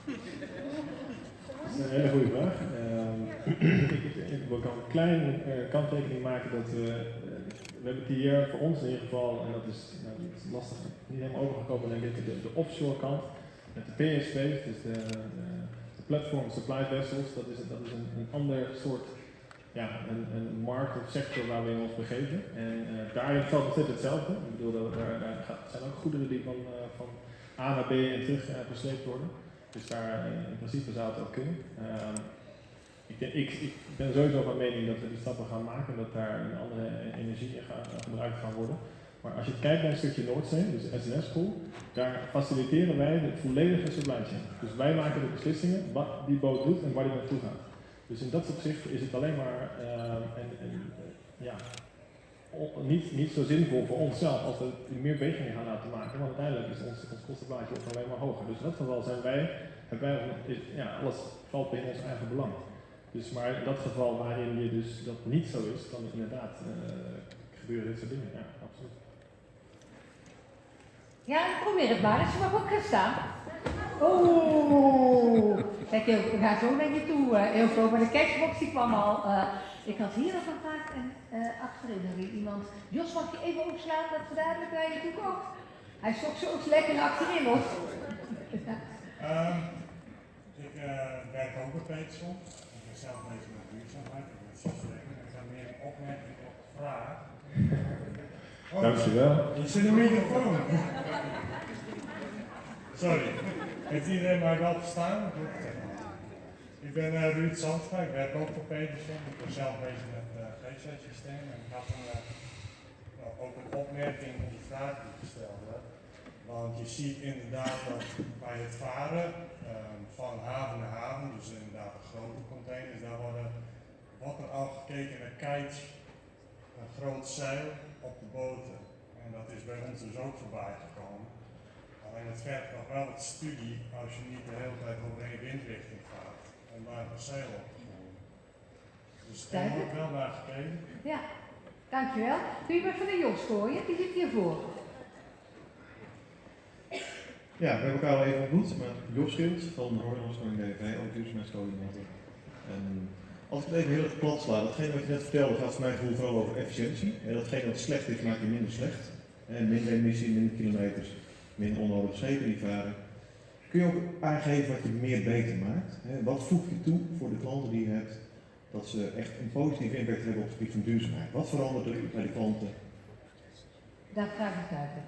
F: Dat is een hele goede vraag. Ik wil een kleine kanttekening maken dat we hebben het hier voor ons in ieder geval, en dat is lastig, niet helemaal overgekomen denk ik, de offshore kant. Met de PSV's, dus de platform supply vessels, dat is een ander soort een markt of sector waar we in ons begeven. En daarin geldt nog steeds hetzelfde. Ik bedoel, daar zijn ook goederen die van A naar B en terug versleept worden. Dus daar in principe zou het ook kunnen. Ik ben sowieso van mening dat we die stappen gaan maken, dat daar een andere energie gebruikt gaan worden. Maar als je kijkt naar een stukje Noordzee, dus de SNS-pool, daar faciliteren wij de volledige supply chain. Dus wij maken de beslissingen wat die boot doet en waar die naartoe gaat. Dus in dat opzicht is het alleen maar niet zo zinvol voor onszelf als we meer bewegingen gaan laten maken, want uiteindelijk is ons kostenplaatje ook alleen maar hoger. Dus in dat geval alles valt binnen ons eigen belang. Dus maar in dat geval waarin je dus dat niet zo is, dan inderdaad gebeuren dit soort dingen. Ja, absoluut.
B: Ja, probeer het maar. Dus je mag ook gaan staan. Oeh! Kijk, we gaan zo naar je toe, Eelco. Maar de cashbox die kwam al. Ik had hier nog een vraag en achterin nog weer iemand. Jos, mag je even opslaan dat we duidelijk naar je toe komen? Hij stond zo lekker achterin, hoor.
K: Ik werk ook bij Peterson. Ik ben zelf bezig met duurzaamheid. Ik ben systeem. Ik ga meer een opmerking op de vraag.
F: Dankjewel.
K: Je zit een microfoon. Sorry. Heeft iedereen mij wel verstaan? Ik ben Ruud Zandstra, ik werk ook voor Peterson. Ik ben zelf bezig met het GC-systeem. En ik had ook een opmerking op die vraag die ik gesteld heb. Want je ziet inderdaad dat bij het varen van haven naar haven, dus inderdaad de grote containers, daar wordt er al gekeken naar kites, een groot zeil op de boten. En dat is bij ons dus ook voorbij gekomen. Alleen het vergt nog wel wat studie als je niet de hele tijd over één windrichting gaat om daar een zeil op te voeren. Dus daar wordt wel naar gekeken.
B: Ja, dankjewel. Kun je maar van de Jos gooien? Die zit hiervoor.
L: Ja, we hebben elkaar al even ontmoet, maar Jos Schild van Royals DV, ook duurzaamheidscoördinator. En als ik het even heel erg plat sla, datgene wat je net vertelde gaat voor mijn gevoel vooral over efficiëntie. En datgene wat slecht is, maakt je minder slecht. En minder emissie, minder kilometers, minder onnodig schepen die varen. Kun je ook aangeven wat je meer beter maakt? Wat voeg je toe voor de klanten die je hebt, dat ze echt een positieve impact hebben op het gebied van duurzaamheid? Wat verandert er bij de klanten?
B: Daar vraag ik uit.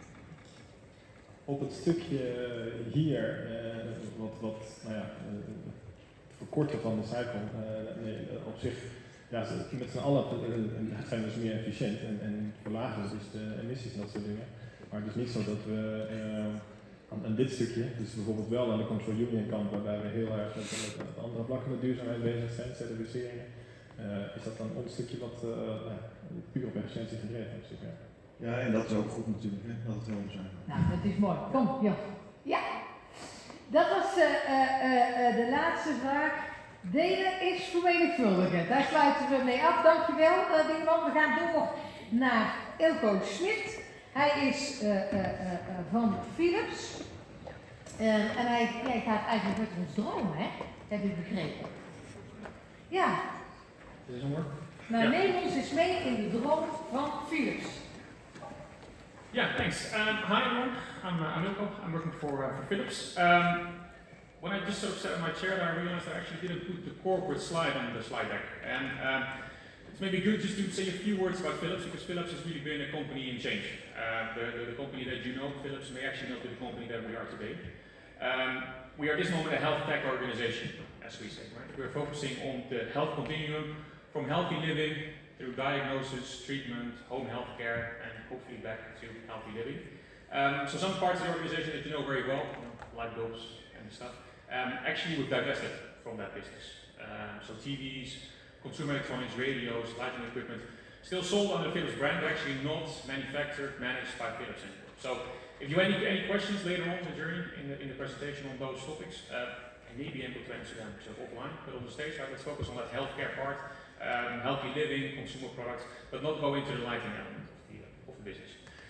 F: Op het stukje hier, het verkorten van de cycle, op zich, ja, met z'n allen zijn we dus meer efficiënt en verlagen dus de emissies en dat soort dingen. Maar het is niet zo dat we aan dit stukje, dus bijvoorbeeld wel aan de Control Union kant, waarbij we heel erg met andere vlakken met duurzaamheid bezig zijn, certificeringen, is dat dan ons stukje wat puur op efficiëntie gedreven is.
L: Ja, en dat is ook goed natuurlijk, hè? Dat het wel zijn.
B: Nou, dat is mooi. Kom, Jos. Ja, dat was de laatste vraag. Delen is vermenigvuldigen. Daar sluiten we mee af. Dankjewel, Dingeman. We gaan door naar Eelco Smit. Hij is van Philips. En hij gaat eigenlijk met ons dromen, hè? Heb ik begrepen. Ja.
M: Dit is een woord.
B: Nou, neem ons eens mee in de droom van Philips.
M: Yeah, thanks. Hi everyone, I'm Eelco, I'm working for Philips. When I just sort of sat in my chair, I realized I actually didn't put the corporate slide on the slide deck. And it's maybe good just to say a few words about Philips, because Philips has really been a company in change. The company that you know, Philips, may actually not be the company that we are today. We are at this moment a health tech organization, as we say, right? We're focusing on the health continuum, from healthy living through diagnosis, treatment, home health care, and hopefully back to healthy living. So some parts of the organization that you know very well, light bulbs and stuff, actually we've divested from that business. So TVs, consumer electronics, radios, lighting equipment, still sold under the Philips brand, but actually not manufactured, managed by Philips anymore. So if you have any questions later on in the journey, in the presentation on those topics, I may be able to answer them offline, but on the stage, let's focus on that healthcare part. Healthy living, consumer products, but not go into the lighting element of the business.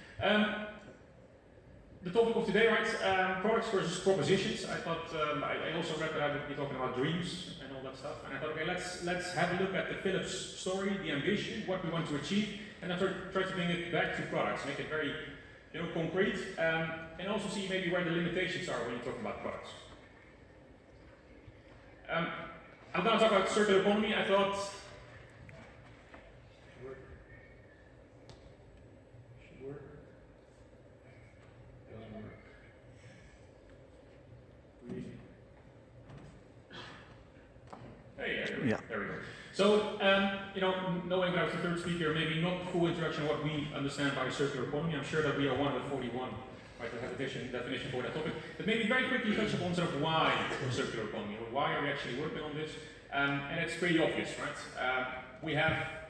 M: The topic of today, right, products versus propositions. I thought, I also read that I would be talking about dreams and all that stuff, and I thought, okay, let's have a look at the Philips story, the ambition, what we want to achieve, and then try to bring it back to products, make it very, concrete, and also see maybe where the limitations are when you talk about products. I'm going to talk about circular economy. I thought,
N: Yeah.
M: There we go. So, knowing that I was the third speaker, maybe not the full introduction of what we understand by circular economy. I'm sure that we are one of the 41, right, to have a definition for that topic. But maybe very quickly touch upon sort of why circular economy, or why are we actually working on this? And it's pretty obvious, right? We have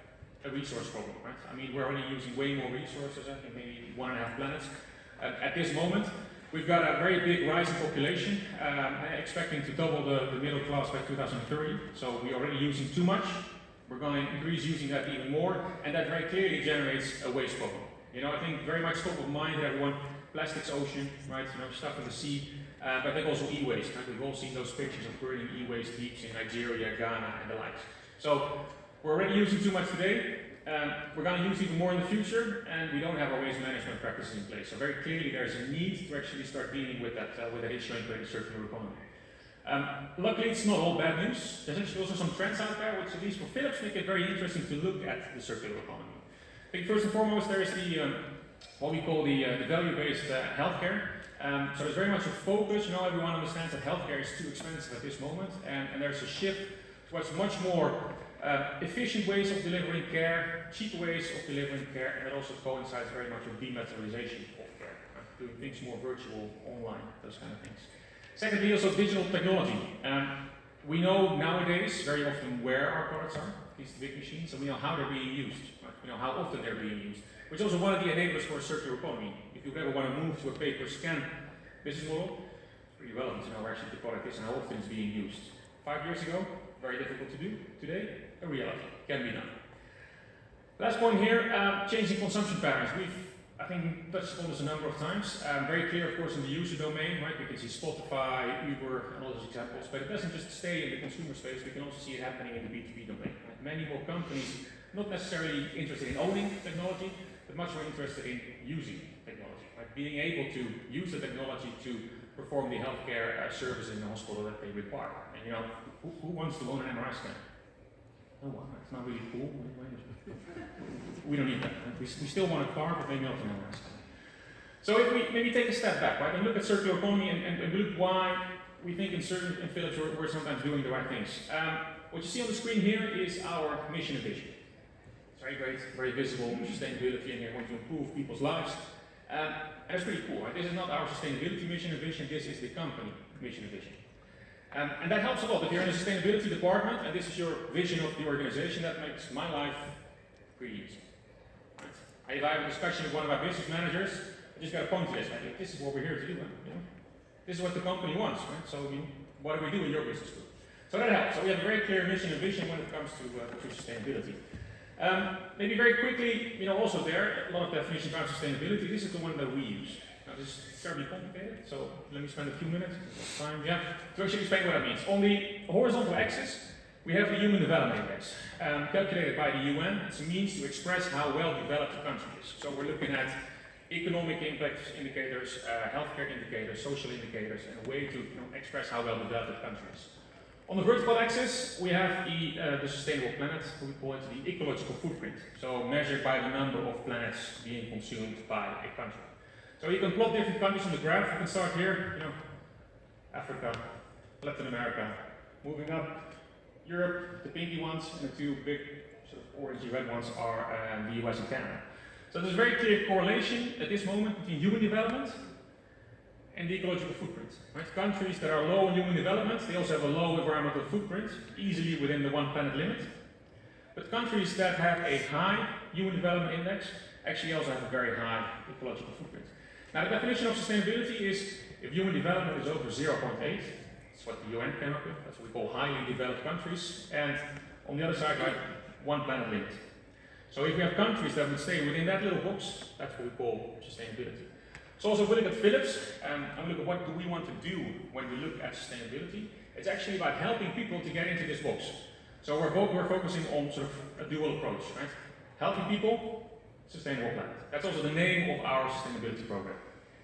M: a resource problem, right? I mean, we're already using way more resources, I think maybe 1.5 planets. At this moment, we've got a very big rise in population, expecting to double the middle class by 2030. So we're already using too much. We're going to increase using that even more, and that very clearly generates a waste problem. You know, I think very much top of mind, everyone, plastics ocean, right? You know, stuff in the sea, but I think also e-waste. Right? We've all seen those pictures of burning e-waste heaps in Nigeria, Ghana, and the likes. So we're already using too much today. We're going to use even more in the future, and we don't have our waste management practices in place. So very clearly, there's a need to actually start dealing with that issue and create a circular economy. Luckily, it's not all bad news. There's actually also some trends out there, which at least for Philips make it very interesting to look at the circular economy. I think first and foremost, there is the what we call the value-based healthcare. So there's very much a focus. You know, everyone understands that healthcare is too expensive at this moment, and there's a shift towards much more efficient ways of delivering care, cheaper ways of delivering care, and it also coincides very much with dematerialization of care, right? Doing things more virtual, online, those kind of things. Secondly, also digital technology. We know nowadays very often where our products are, these big machines, and we know how they're being used. Right? We know how often they're being used, which is also one of the enablers for a circular economy. If you ever want to move to a pay-per-scan business model, it's pretty relevant to know where actually the product is and how often it's being used. 5 years ago, very difficult to do. Today, a reality. Can be done. Last point here, changing consumption patterns. We've, I think, touched on this a number of times. Very clear, of course, in the user domain, right? We can see Spotify, Uber, and all those examples, but it doesn't just stay in the consumer space, we can also see it happening in the B2B domain. Right? Many more companies, not necessarily interested in owning technology, but much more interested in using technology. Right? Being able to use the technology to perform the healthcare service in the hospital that they require. And you know, who wants to own an MRI scan? No one. It's not really cool. We don't need that. We still want a car, but maybe not an MRI scan. So if we maybe take a step back, right, and look at circular economy and look why we think in Philips we're sometimes doing the right things. What you see on the screen here is our mission and vision. It's very great, very visible, sustainability, and we want to improve people's lives. And that's pretty cool, right? This is not our sustainability mission and vision, this is the company mission and vision. And that helps a lot. If you're in a sustainability department and this is your vision of the organization, that makes my life pretty easy. Right? If I have a discussion with one of our business managers, I just got to point to this. Like, this is what we're here to do. Right? You know? This is what the company wants. Right? So what do we do in your business group? So that helps. So we have a very clear mission and vision when it comes to sustainability. Maybe very quickly, you know, also there, a lot of definitions around sustainability. This is the one that we use. Now, this is terribly complicated, so let me spend a few minutes time, to actually explain what that means. On the horizontal axis, we have the Human Development Index, calculated by the UN. It's a means to express how well developed a country is. So we're looking at economic impact indicators, healthcare indicators, social indicators, and a way to express how well developed a country is. On the vertical axis, we have the sustainable planet, we call it the ecological footprint. So measured by the number of planets being consumed by a country. So you can plot different countries on the graph. You can start here, you know, Africa, Latin America, moving up, Europe, the pinky ones, and the two big sort of orangey red ones are the US and Canada. So there's a very clear correlation at this moment between human development and the ecological footprint. Right? Countries that are low in human development, they also have a low environmental footprint, easily within the 1 planet limit. But countries that have a high human development index actually also have a very high ecological footprint. Now the definition of sustainability is if human development is over 0.8, that's what the UN came up with, that's what we call highly developed countries, and on the other side, like 1 planet limit. So if we have countries that would stay within that little box, that's what we call sustainability. So also if we look at Philips, and look at what do we want to do when we look at sustainability, it's actually about helping people to get into this box. So we're focusing on sort of a dual approach, right? Helping people, sustainable planet. That's also the name of our sustainability program.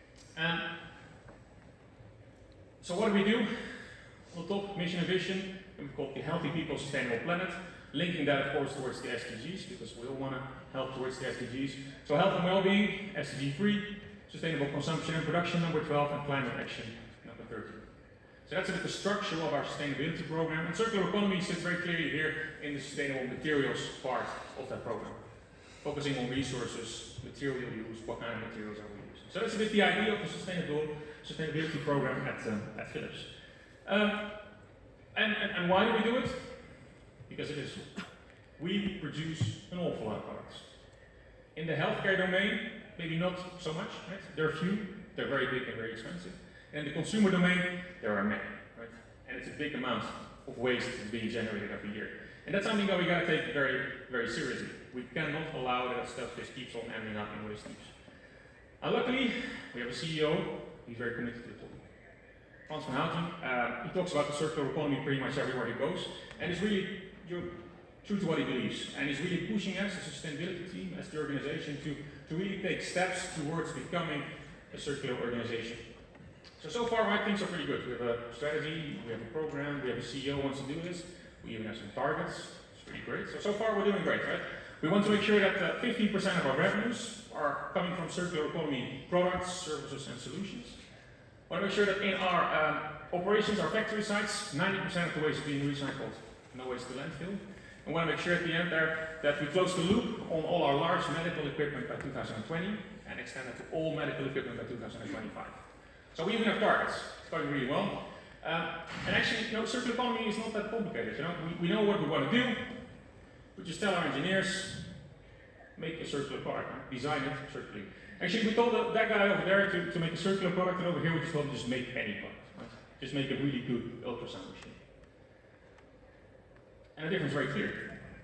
M: So what do? On the top, mission and vision, and we call it the Healthy People, Sustainable Planet, linking that of course towards the SDGs, because we all want to help towards the SDGs. So health and well-being, SDG 3, sustainable consumption and production, number 12, and climate action, number 13. So that's a bit the structure of our sustainability program, and circular economy sits very clearly here in the sustainable materials part of that program. Focusing on resources, material use, what kind of materials are we using. So that's a bit the idea of the sustainability program at Philips. And why do we do it? Because it is we produce an awful lot of products. In the healthcare domain, maybe not so much, right? There are few, they're very big and very expensive. And in the consumer domain, there are many, right? And it's a big amount of waste that's being generated every year. And that's something that we gotta take very, very seriously. We cannot allow that stuff just keeps on ending up in waste heaps. Luckily, we have a CEO, he's very committed to the topic. Frans van Houten, he talks about the circular economy pretty much everywhere he goes, and it's really true to what he believes. And he's really pushing us, the sustainability team, as the organization, to really take steps towards becoming a circular organization. So far, right, things are pretty good. We have a strategy, we have a program, we have a CEO who wants to do this, we even have some targets. It's pretty great. So far, we're doing great, right? We want to make sure that 15% of our revenues are coming from circular economy products, services, and solutions. We want to make sure that in our operations, our factory sites, 90% of the waste is being recycled, no waste to landfill. We want to make sure at the end there that we close the loop on all our large medical equipment by 2020 and extend it to all medical equipment by 2025. So we even have targets. It's going really well. And actually, you know, circular economy is not that complicated. You know, we know what we want to do. We just tell our engineers, make a circular product, design it circularly. Actually, we told that guy over there to make a circular product, and over here we just told him just make any product. Right? Just make a really good ultrasound machine. And the difference is very clear.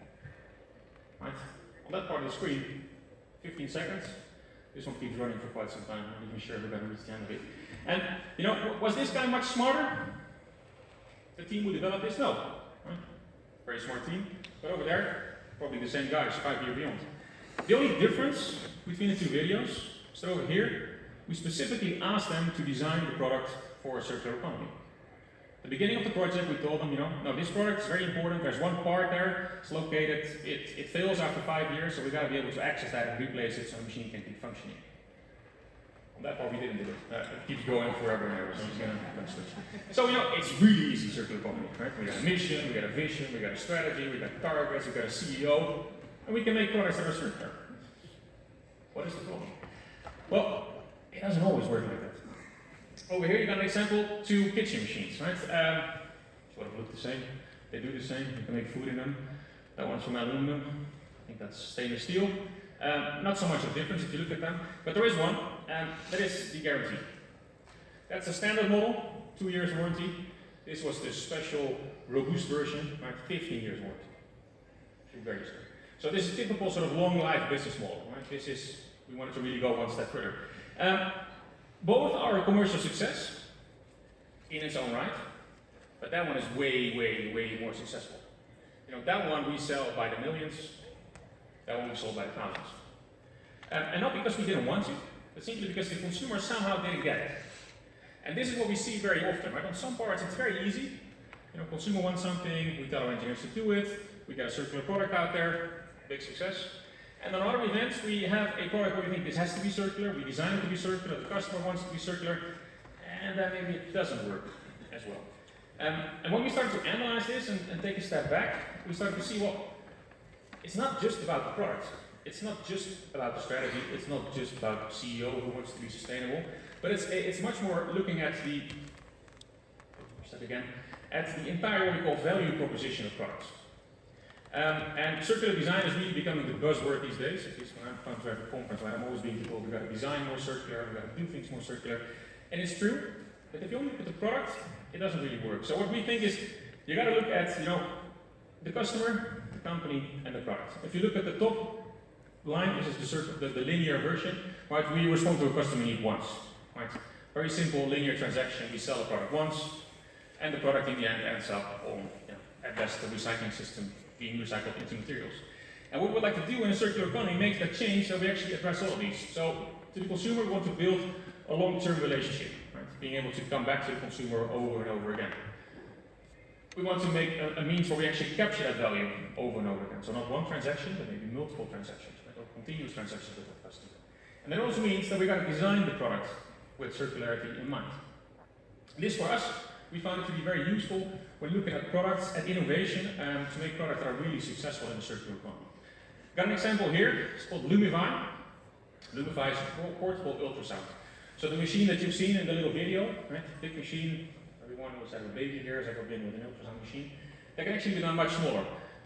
M: Right? On that part of the screen, 15 seconds. This one keeps running for quite some time. I'm not even sure we're going to reach the end of it. And, you know, was this guy much smarter? The team who developed this? No. Right? Very smart team. But over there, probably the same guys, 5 years beyond. The only difference between the two videos is that over here, we specifically asked them to design the product for a circular economy. At the beginning of the project, we told them, you know, no, this product is very important. There's one part there, it's located, it fails after 5 years, so we got to be able to access that and replace it so the machine can keep functioning. On that part, we didn't do it. It keeps going forever and ever. So, you know, it's really easy, circular economy, right? We got a mission, we got a vision, we got a strategy, we got targets, we got a CEO, and we can make products that are circular. What is the problem? Well, it doesn't always work like that. Over here, you got an example, 2 kitchen machines, right? Sort of look the same. They do the same. You can make food in them. That one's from aluminum. I think that's stainless steel. Not so much of a difference if you look at them, but there is one, and that is the guarantee. That's a standard model, 2 years warranty. This was the special robust version, right? 15 years warranty. Very strong. So this is typical sort of long life business model, right? This is, we wanted to really go one step further. Both are a commercial success in its own right, but that one is way, way, way more successful. You know, that one we sell by the millions, that one we sold by the thousands. And not because we didn't want to, but simply because the consumer somehow didn't get it. And this is what we see very often, right? On some parts it's very easy. You know, consumer wants something, we tell our engineers to do it, we get a circular product out there, big success. And on other events, we have a product where we think this has to be circular, we design it to be circular, the customer wants it to be circular, and then maybe it doesn't work as well. And when we start to analyze this and take a step back, we start to see, well, it's not just about the product, it's not just about the strategy, it's not just about the CEO who wants to be sustainable, but it's much more looking at the, at the entire what we call value proposition of products. And circular design is really becoming the buzzword these days. At least when I'm going to have a conference, right, I'm always being told we've got to design more circular, we've got to do things more circular. And it's true, but if you only look at the product, it doesn't really work. So what we think is, you got to look at, you know, the customer, the company, and the product. If you look at the top line, this is the linear version, right? We respond to a customer need once, right? Very simple linear transaction. We sell a product once, and the product in the end ends up on, you know, at best, the recycling system being recycled into materials. And what we would like to do in a circular economy makes that change so we actually address all of these. So to the consumer, we want to build a long-term relationship, right? Being able to come back to the consumer over and over again. We want to make a means where we actually capture that value over and over again. So not one transaction, but maybe multiple transactions, right? Or continuous transactions with the customer. And that also means that we got to design the product with circularity in mind. This for us, we found it to be very useful when looking at products and innovation to make products that are really successful in the circular economy. Got an example here, it's called Lumify. Lumify is a portable ultrasound. So the machine that you've seen in the little video, right, big machine, everyone who's had a baby here has ever been with an ultrasound machine, that can actually be done much smaller.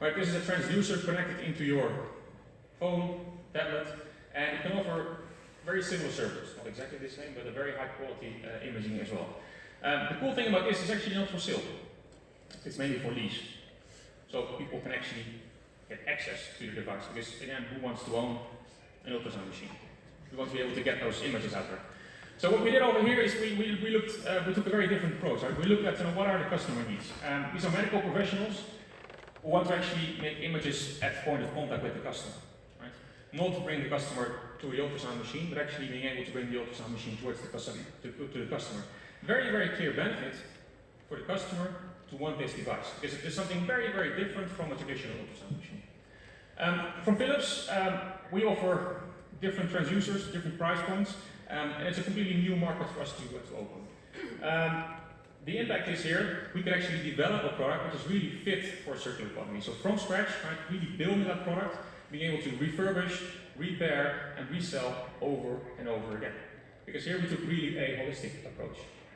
M: Right, this is a transducer connected into your phone, tablet, and it can offer very similar service. Not exactly the same, but a very high quality imaging as well. The cool thing about this is actually not for sale. It's mainly for lease. So people can actually get access to the device. Because again, who wants to own an ultrasound machine? We want to be able to get those images out there. So what we did over here is we took a very different approach. Right? We looked at what are the customer needs. These are medical professionals who want to actually make images at the point of contact with the customer. Right? Not to bring the customer to the ultrasound machine, but actually being able to bring the ultrasound machine towards the customer, to the customer. Very, very clear benefit for the customer to want this device, because it is something very, very different from a traditional ultrasound machine. From Philips, we offer different transducers, different price points, and it's a completely new market for us to open. The impact is here, we can actually develop a product which is really fit for a circular economy. So from scratch, right, really building that product, being able to refurbish, repair, and resell over and over again. Because here we took really a holistic approach.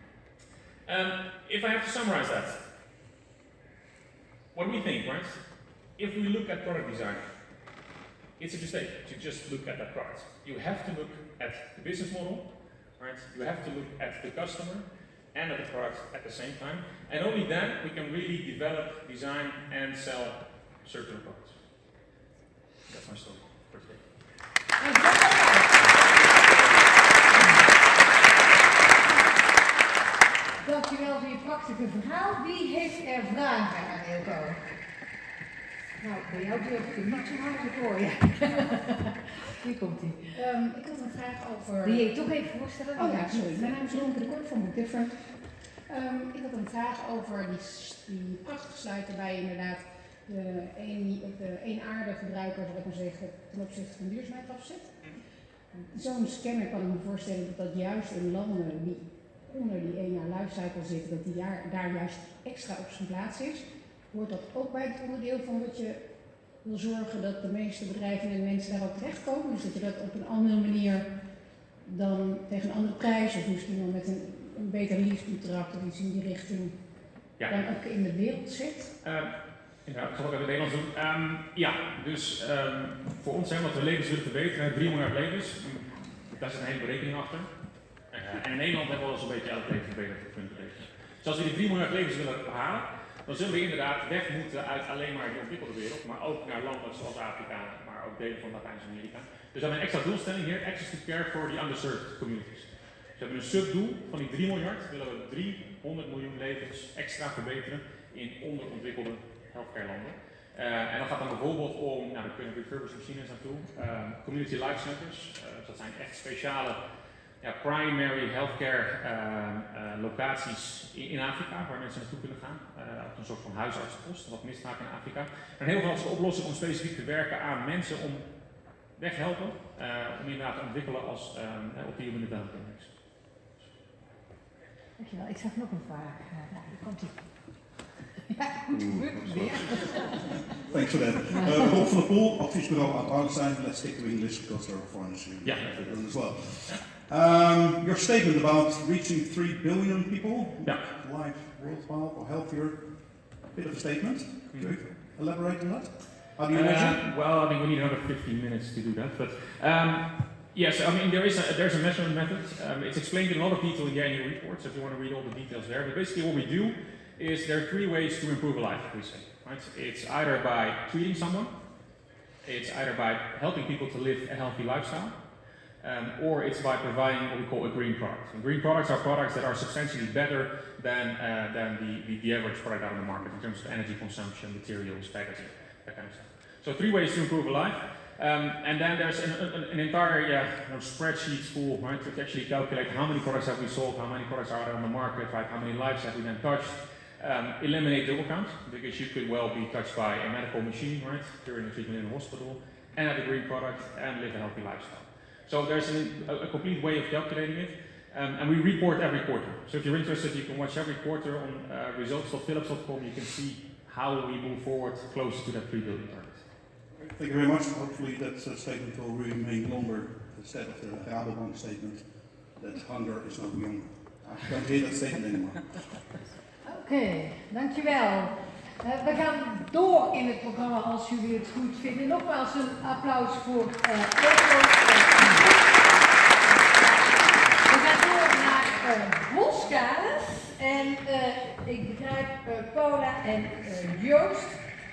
M: If I have to summarize that, what do we think, right? If we look at product design, it's a mistake to just look at that product. You have to look at the business model, right? You have to look at the customer and at the product at the same time. And only then we can really develop, design, and sell circular products. That's my story for today.
B: Dankjewel voor je prachtige verhaal. Wie heeft er vragen aan Eelco? Nou, bij jou durf ik hem niet zo hard te gooien. Hier komt hij.
H: Ik had een vraag over...
B: Wil je je toch even voorstellen?
H: Oh ja, sorry. Mijn naam is Ronke de Kort van Book Different. Ik had een vraag over die prachtige slide waarbij inderdaad de eenaarde gebruiker, zal ik maar zeggen, ten opzichte van duurzaamheid afzet. Zo'n scanner kan ik me voorstellen dat juist in landen die onder die 1 jaar lifecycle zitten, dat die daar juist extra op zijn plaats is. Hoort dat ook bij het onderdeel van wat je wil zorgen dat de meeste bedrijven en mensen daarop terechtkomen? Dus dat je dat op een andere manier dan tegen een andere prijs of misschien wel met een beter leasecontract of iets in die richting dan ook in de wereld zet?
M: Ja, ik zal ook even het Nederlands doen. Dus voor ons zijn wat we levens willen verbeteren, 3 miljard levens, daar zit een hele berekening achter. En in Nederland hebben we al zo'n beetje elk leven verbeterd op punten. Dus als we die 3 miljard levens willen halen, dan zullen we inderdaad weg moeten uit alleen maar de ontwikkelde wereld, maar ook naar landen zoals Afrika, maar ook delen van Latijns-Amerika. Dus we hebben een extra doelstelling hier, access to care for the underserved communities. Dus we hebben een subdoel van die 3 miljard, willen we 300 miljoen levens extra verbeteren in onderontwikkelde healthcare landen. En dat gaat dan bijvoorbeeld om, daar kunnen refurbished machines naartoe, community life centers, dat zijn echt speciale primary healthcare locaties in Afrika, waar mensen naartoe kunnen gaan. Op een soort van huisartsenpost, wat misdaad in Afrika. En heel veel als oplossing om specifiek te werken aan mensen om weghelpen, om inderdaad te ontwikkelen als op die Human Development Index.
B: Dankjewel, ik zag nog een vraag. Hier komt ie. Ja, goed gebeurd weer.
N: Thanks for that. Rob van der Poel, adviesbureau aan Arnstein. Let's stick to English because there are foreigners here as well. Your statement about reaching 3 billion people, life worthwhile or healthier, a bit of a statement. Could you elaborate on that? How do you measure?
M: Well, I think we need another 15 minutes to do that, but yes, I mean there's a measurement method. It's explained in a lot of detail in the annual report, so if you want to read all the details there. But basically what we do is there are 3 ways to improve a life, we say. Right? It's either by treating someone, it's either by helping people to live a healthy lifestyle, or it's by providing what we call a green product. And green products are products that are substantially better than the average product out on the market in terms of energy consumption, materials, packaging, that kind of stuff. So 3 ways to improve a life. And then there's an entire spreadsheet full, right, to actually calculate how many products have we sold, how many products are out on the market, right, how many lives have we then touched. Eliminate double count, because you could well be touched by a medical machine, right, during a treatment in a hospital, and have a green product, and live a healthy lifestyle. So there's a complete way of calculating it, and we report every quarter. So if you're interested, you can watch every quarter on results.philips.com. You can see how we move forward close to that 3 billion target.
N: Thank you very much. Hopefully that statement will remain longer instead of the Rabobank statement that hunger is not young. I can't hear that statement anymore.
B: Oké, dankjewel. We gaan door in het programma als jullie het goed vinden. Nogmaals een applaus voor Echo. We gaan door naar Boskalis. En ik begrijp Paula en Joost.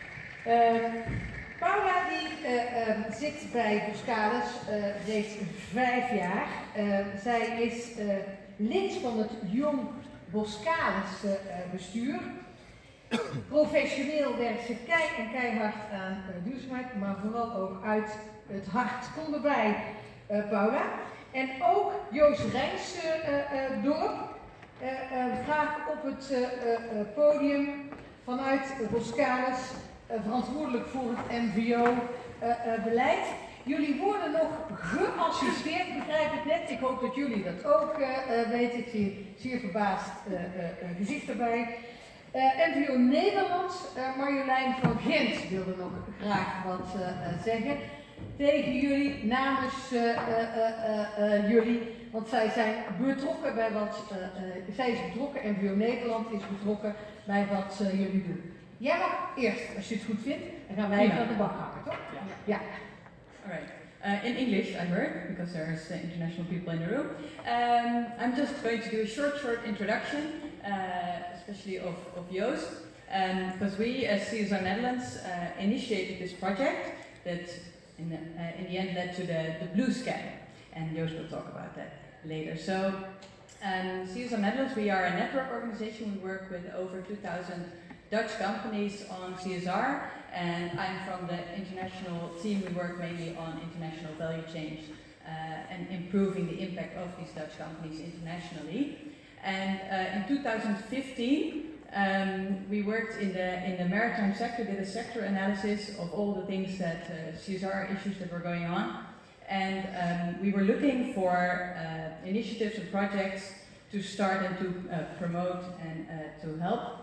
B: Paula die zit bij Boskalis reeds 5 jaar. Zij is lid van het Jong Boskalis bestuur. Professioneel werkt ze keihard aan duurzaamheid, maar vooral ook uit het hart. Kom erbij, Paula. En ook Joost Rijnsdorp, graag op het podium vanuit Boskalis, verantwoordelijk voor het MVO-beleid. Jullie worden nog geassisteerd, begrijp ik net. Ik hoop dat jullie dat ook weten. Ik zie zeer verbaasd gezicht erbij. MVO Nederlands, Marjolein van Gent wilde nog graag wat zeggen tegen jullie, namens jullie, want zij zijn betrokken bij wat, zij is betrokken, MVO Nederland is betrokken bij wat jullie doen. Jij mag eerst, als je het goed vindt, dan gaan wij van de bak hakken, toch? Ja.
O: Alright. In English, I heard, because there's international people in the room. I'm just going to do a short introduction, especially of Joost, because we, as CSR Netherlands, initiated this project that, in the end, led to the Blue Sky, and Joost will talk about that later. So, CSR Netherlands, we are a network organization. We work with over 2,000 Dutch companies on CSR. And I'm from the international team. We work mainly on international value change and improving the impact of these Dutch companies internationally. And in 2015, we worked in the maritime sector, did a sector analysis of all the things that CSR issues that were going on. And we were looking for initiatives and projects to start and to promote and to help.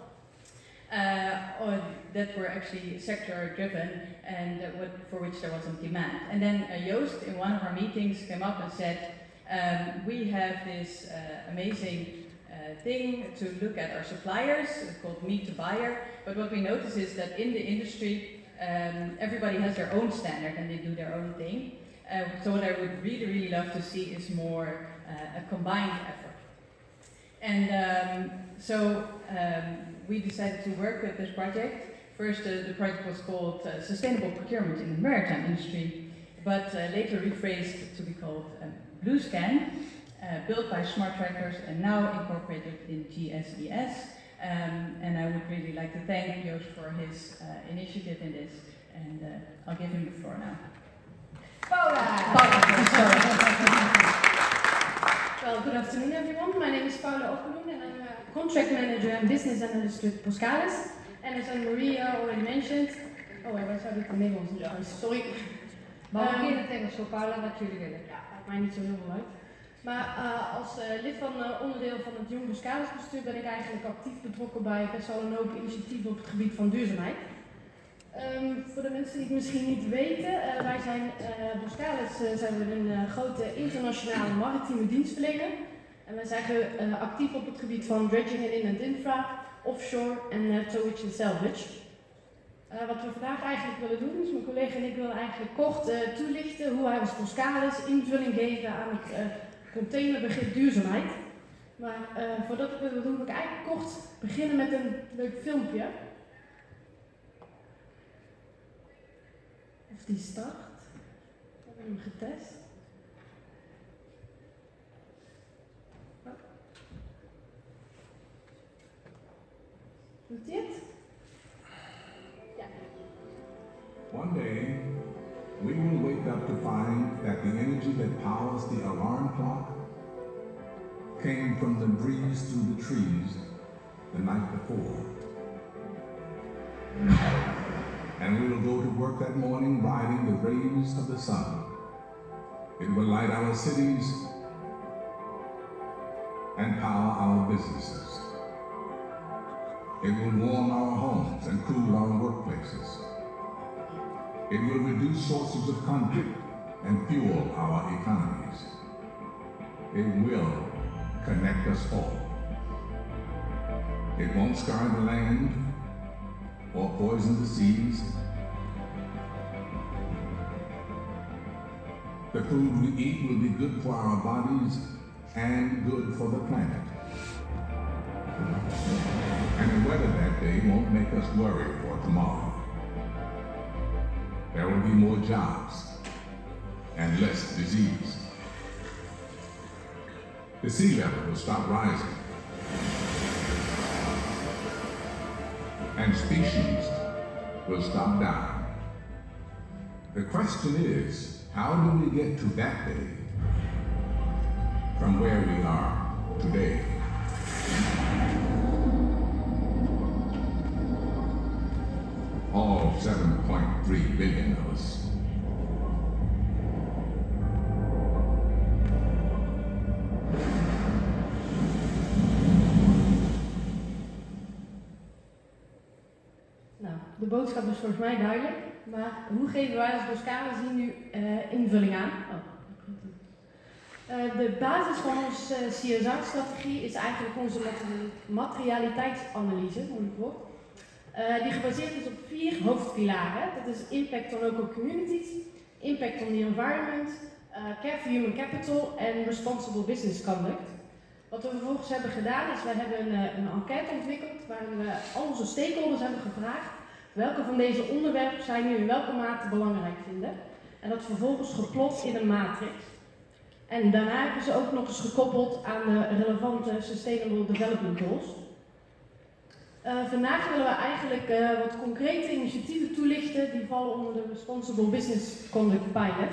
O: That were actually sector driven and for which there wasn't demand. And then Joost in one of our meetings came up and said, we have this amazing thing to look at our suppliers, it's called Meet the Buyer, but what we notice is that in the industry everybody has their own standard and they do their own thing. So what I would really love to see is more a combined effort. And we decided to work with this project. First, the project was called Sustainable Procurement in the Maritime Industry, but later rephrased to be called BlueScan, built by Smart Trackers and now incorporated in GSES. And I would really like to thank Joost for his initiative in this, and I'll give him the floor now.
P: Well, good afternoon everyone. My name is Paula Oppeloen and I'm a contract manager and business analyst with Boskalis. And as Maria already mentioned, wij zouden het in Nederlands doen trouwens, sorry.
B: Maar we beginnen het Engels voor Paula, wat jullie willen.
P: Ja, maakt mij niet zo heel veel uit. Maar als lid van onderdeel van het Jong Boskalis bestuur ben ik eigenlijk actief betrokken bij best wel een hoop initiatieven op het gebied van duurzaamheid. Voor de mensen die het misschien niet weten, wij zijn Boskalis zijn we een grote internationale maritieme dienstverlener. En wij zijn actief op het gebied van dredging en inland infra, offshore en towage en salvage. Wat we vandaag eigenlijk willen doen, is mijn collega en ik willen eigenlijk kort toelichten hoe wij als Boskalis invulling geven aan het containerbegrip duurzaamheid. Maar voordat we dat doen, wil ik eigenlijk kort beginnen met een leuk filmpje. Of die start. We hebben hem getest. Oh. Doet hij het? Ja.
Q: One day, we will wake up to find that the energy that powers the alarm clock came from the breeze through the trees the night before. And we will go to work that morning riding the rays of the sun. It will light our cities and power our businesses. It will warm our homes and cool our workplaces. It will reduce sources of conflict and fuel our economies. It will connect us all. It won't scar the land or poison the seas. The food we eat will be good for our bodies and good for the planet. And the weather that day won't make us worry for tomorrow. There will be more jobs and less disease. The sea level will stop rising. And species will stop dying. The question is, how do we get to that day from where we are today? All 7.3 billion of us.
P: Nou, de boodschap is volgens mij duidelijk, maar hoe geven wij als Boskalis hier nu invulling aan? De basis van onze CSR-strategie is eigenlijk onze materialiteitsanalyse, moeilijk woord. Die gebaseerd is op 4 hoofdpilaren. Dat is impact on local communities, impact on the environment, care for human capital en responsible business conduct. Wat we vervolgens hebben gedaan is, wij hebben een enquête ontwikkeld waarin we al onze stakeholders hebben gevraagd welke van deze onderwerpen zij nu in welke mate belangrijk vinden. En dat vervolgens geplot in een matrix. En daarna hebben ze ook nog eens gekoppeld aan de relevante Sustainable Development Goals. Vandaag willen we eigenlijk wat concrete initiatieven toelichten die vallen onder de Responsible Business Conduct pijler.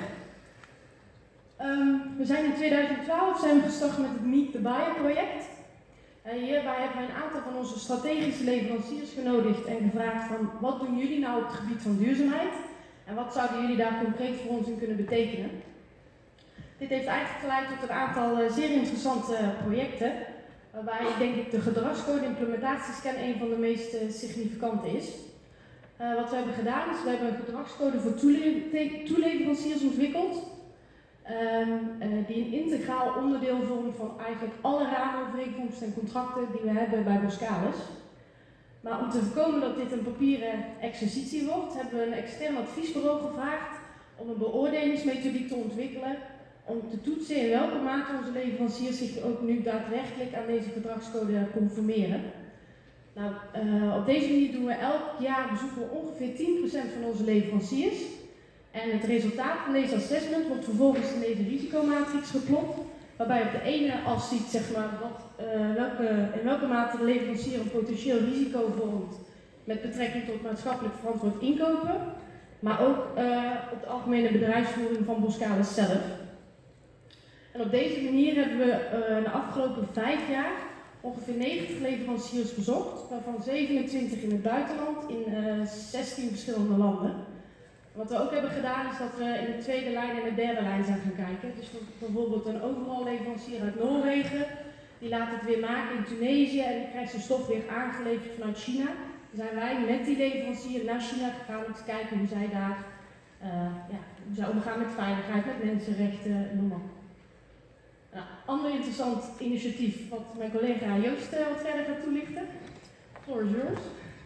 P: We zijn in 2012 gestart met het Meet the Buyer project. Hierbij hebben we een aantal van onze strategische leveranciers genodigd en gevraagd van wat doen jullie nou op het gebied van duurzaamheid en wat zouden jullie daar concreet voor ons in kunnen betekenen. Dit heeft eigenlijk geleid tot een aantal zeer interessante projecten, waarbij denk ik de gedragscode implementatiescan een van de meest significante is. Wat we hebben gedaan is, we hebben een gedragscode voor toeleveranciers ontwikkeld, die een integraal onderdeel vormt van eigenlijk alle raamovereenkomsten en contracten die we hebben bij Boskalis. Maar om te voorkomen dat dit een papieren exercitie wordt, hebben we een extern adviesbureau gevraagd om een beoordelingsmethodiek te ontwikkelen om te toetsen in welke mate onze leveranciers zich ook nu daadwerkelijk aan deze gedragscode conformeren. Nou, op deze manier doen we elk jaar bezoeken we ongeveer 10% van onze leveranciers. En het resultaat van deze assessment wordt vervolgens in deze risicomatrix geplot, waarbij op de ene as ziet zeg maar, in welke mate de leverancier een potentieel risico vormt met betrekking tot maatschappelijk verantwoord inkopen, maar ook op de algemene bedrijfsvoering van Boskalis zelf. En op deze manier hebben we de afgelopen 5 jaar ongeveer 90 leveranciers bezocht, waarvan 27 in het buitenland in 16 verschillende landen. Wat we ook hebben gedaan is dat we in de tweede lijn en de derde lijn zijn gaan kijken. Dus bijvoorbeeld een overal leverancier uit Noorwegen, die laat het weer maken in Tunesië en die krijgt zijn stof weer aangeleverd vanuit China. Dan zijn wij met die leverancier naar China gegaan om te kijken hoe zij daar hoe zij omgaan met veiligheid, met mensenrechten, noem maar. Een ander interessant initiatief wat mijn collega Joost wat verder gaat toelichten. Floor is yours.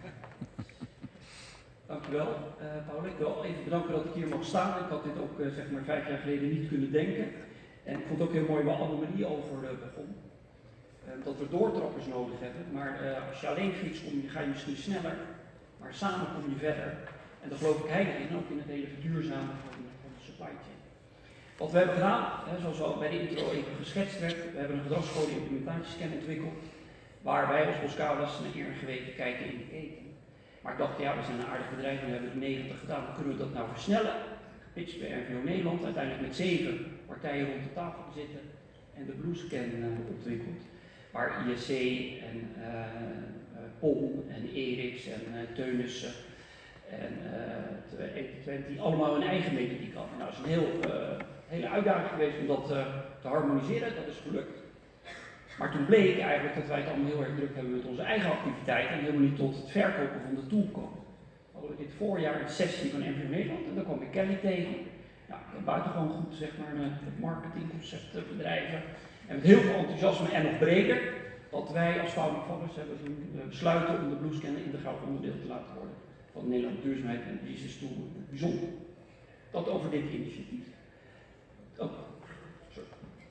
R: Dankjewel, Paul. Ik wil even bedanken dat ik hier mag staan. Ik had dit ook zeg maar 5 jaar geleden niet kunnen denken. En ik vond het ook heel mooi waar Annemarie over begon. Dat we doortrappers nodig hebben. Maar als je alleen fietst, ga je misschien sneller. Maar samen kom je verder. En daar geloof ik heilig in, ook in het hele verduurzamen van de supply chain. Wat we hebben gedaan, zoals al bij de intro even geschetst werd, we hebben een gedragscode implementatiescan ontwikkeld. Waar wij als Boskalis naar eer en geweten kijken in de keten. Maar ik dacht, ja, we zijn een aardig bedrijf en we hebben er 90 gedaan. Hoe kunnen we dat nou versnellen? Gepitcht bij RVO Nederland, uiteindelijk met 7 partijen rond de tafel zitten en de Bluescan ontwikkeld. Waar ISC en POM en Eriks en Teunissen en 20 allemaal hun eigen methodiek hadden. Nou, dat is een hele uitdaging geweest om dat te harmoniseren, dat is gelukt. Maar toen bleek eigenlijk dat wij het allemaal heel erg druk hebben met onze eigen activiteiten en helemaal niet tot het verkopen van de tool komen. We hadden dit voorjaar een sessie van RVO Nederland en daar kwam ik Kelly tegen. Ja, buitengewoon goed zeg maar het marketingconcept bedrijven. En met heel veel enthousiasme en nog breder dat wij als Founding Fathers hebben besluiten om de Bluescan een integraal onderdeel te laten worden van de Nederlandse duurzaamheid en die is toen bijzonder. Dat over dit initiatief. Oh, sorry.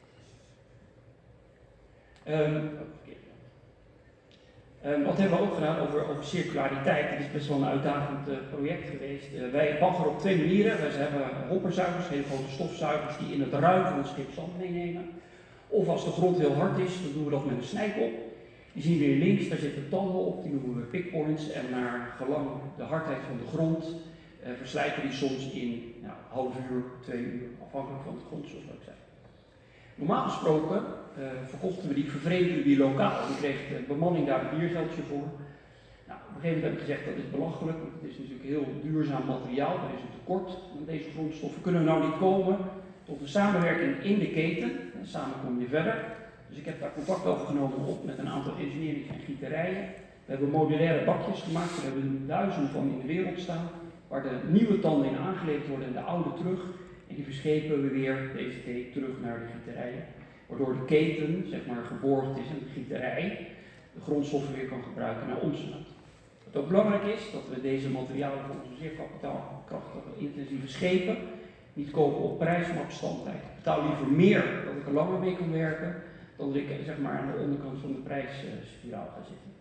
R: Wat hebben we ook gedaan over circulariteit? Het is best wel een uitdagend project geweest. Wij baggeren op 2 manieren. Wij hebben hopperzuigers, hele grote stofzuigers die in het ruim van het schip zand meenemen. Of als de grond heel hard is, dan doen we dat met een snijkop. Die zien we hier links, daar zitten tanden op, die noemen we pickpoints. En naar gelang de hardheid van de grond verslijten die soms in een half uur, 2 uur, afhankelijk van de grond, zoals ik zei. Normaal gesproken verkochten we die, vervreden we die lokaal. Dan kreeg de bemanning daar een biergeldje voor. Nou, op een gegeven moment heb ik gezegd dat is belachelijk, want het is natuurlijk heel duurzaam materiaal, er is een tekort aan deze grondstoffen. Kunnen we nou niet komen tot een samenwerking in de keten? En samen kom je verder. Dus ik heb daar contact over genomen met een aantal engineering en gieterijen. We hebben modulaire bakjes gemaakt, daar hebben we 1000 van in de wereld staan, waar de nieuwe tanden in aangeleverd worden en de oude terug. En die verschepen we weer, deze thee, terug naar de gieterijen. Waardoor de keten, zeg maar, geborgd is en de gieterij de grondstoffen weer kan gebruiken naar ons land. Wat ook belangrijk is, dat we deze materialen voor onze zeer kapitaalkrachtige, intensieve schepen niet kopen op prijs, maar op standtijd. Ik betaal liever meer dat ik er langer mee kan werken, dan dat ik zeg maar, aan de onderkant van de prijsspiraal ga zitten.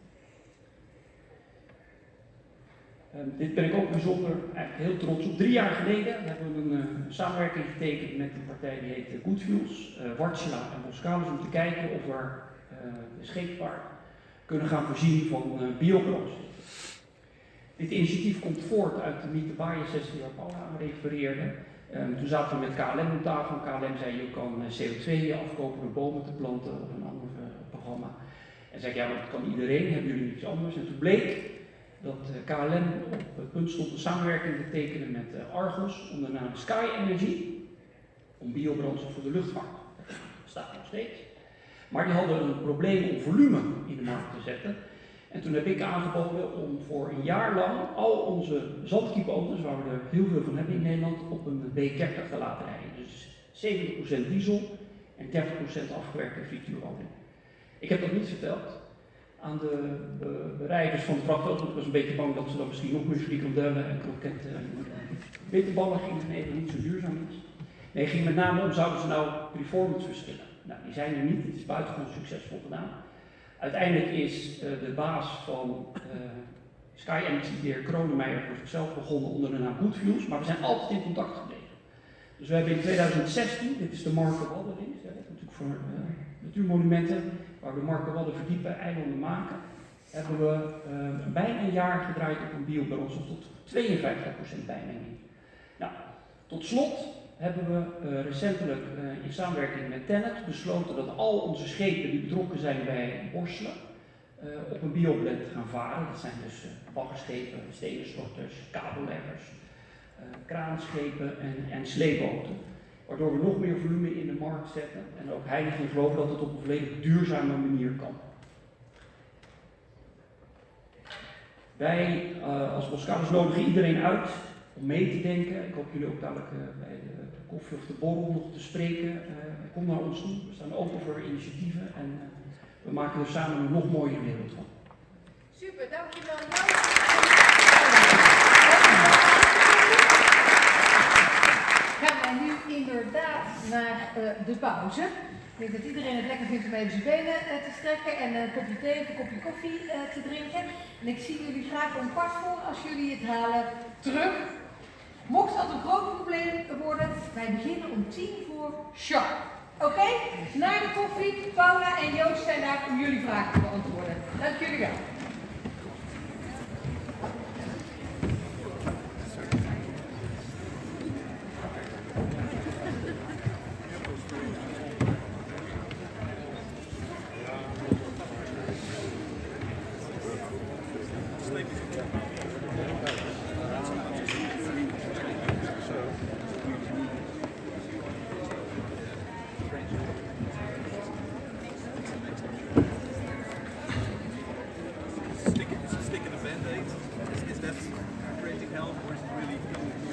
R: Dit ben ik ook bijzonder, eigenlijk heel trots op. 3 jaar geleden hebben we een samenwerking getekend met een partij die heet Goodfuels, Wärtsilä en Boskalis, om te kijken of we de scheepvaart kunnen gaan voorzien van biobrandstof. Dit initiatief komt voort uit de Meet the Biosessie waar Paula aan refereerde. Toen zaten we met KLM aan tafel. KLM zei je kan CO2 afkopen door bomen te planten of een ander programma. En zei ik, ja, maar dat kan iedereen, hebben jullie iets anders? En toen bleek dat KLM op het punt stond een samenwerking te tekenen met Argos onder de naam Sky Energy om biobrandstof voor de luchtvaart. Dat staat nog steeds. Maar die hadden een probleem om volume in de markt te zetten. En toen heb ik aangeboden om voor een jaar lang al onze zandkiepauto's, waar we er heel veel van hebben in Nederland, op een B30 te laten rijden. Dus 70% diesel en 30% afgewerkte frituurolie. Ik heb dat niet verteld aan de rijders van de vrachtauto's, want ik was een beetje bang dat ze dan misschien nog meer frikandellen en kroketten en bitterballen gingen nemen, niet zo duurzaam is. Nee, het ging met name om, zouden ze nou performance verschillen? Nou, die zijn er niet, het is buitengewoon succesvol gedaan. Uiteindelijk is de baas van Sky Energy, de heer Kronemeijer, voor zichzelf begonnen onder de naam Goodfuels, maar we zijn altijd in contact gebleven. Dus we hebben in 2016, dit is de Markerwadden links, natuurlijk voor natuurmonumenten, waar we Markerwadden verdiepen, eilanden maken, hebben we bijna een jaar gedraaid op een biobrandstof tot 52% bijmenging. Nou, tot slot hebben we recentelijk in samenwerking met TenneT besloten dat al onze schepen die betrokken zijn bij borstelen op een bioblend gaan varen. Dat zijn dus baggerschepen, stenenstorters, kabelleggers, kraanschepen en sleepboten. Waardoor we nog meer volume in de markt zetten en ook heilig in geloven dat het op een volledig duurzame manier kan. Wij als Boskalis nodigen iedereen uit om mee te denken. Ik hoop jullie ook dadelijk bij de koffie of de borrel nog te spreken. Kom naar ons toe. We staan open voor initiatieven en we maken er samen een nog mooiere wereld van.
B: Super, dankjewel. Gaan wij nu inderdaad naar de pauze. Ik denk dat iedereen het lekker vindt om even zijn benen te strekken en een kopje thee of een kopje koffie te drinken. En ik zie jullie graag om 15:15 als jullie het halen terug. Mocht dat een groot probleem worden, wij beginnen om 10:00 sharp. Oké? Naar de koffie, Paula en Joost zijn daar om jullie vragen te beantwoorden. Dank jullie wel.
S: Sticking a band-aid, is that creating help or is it really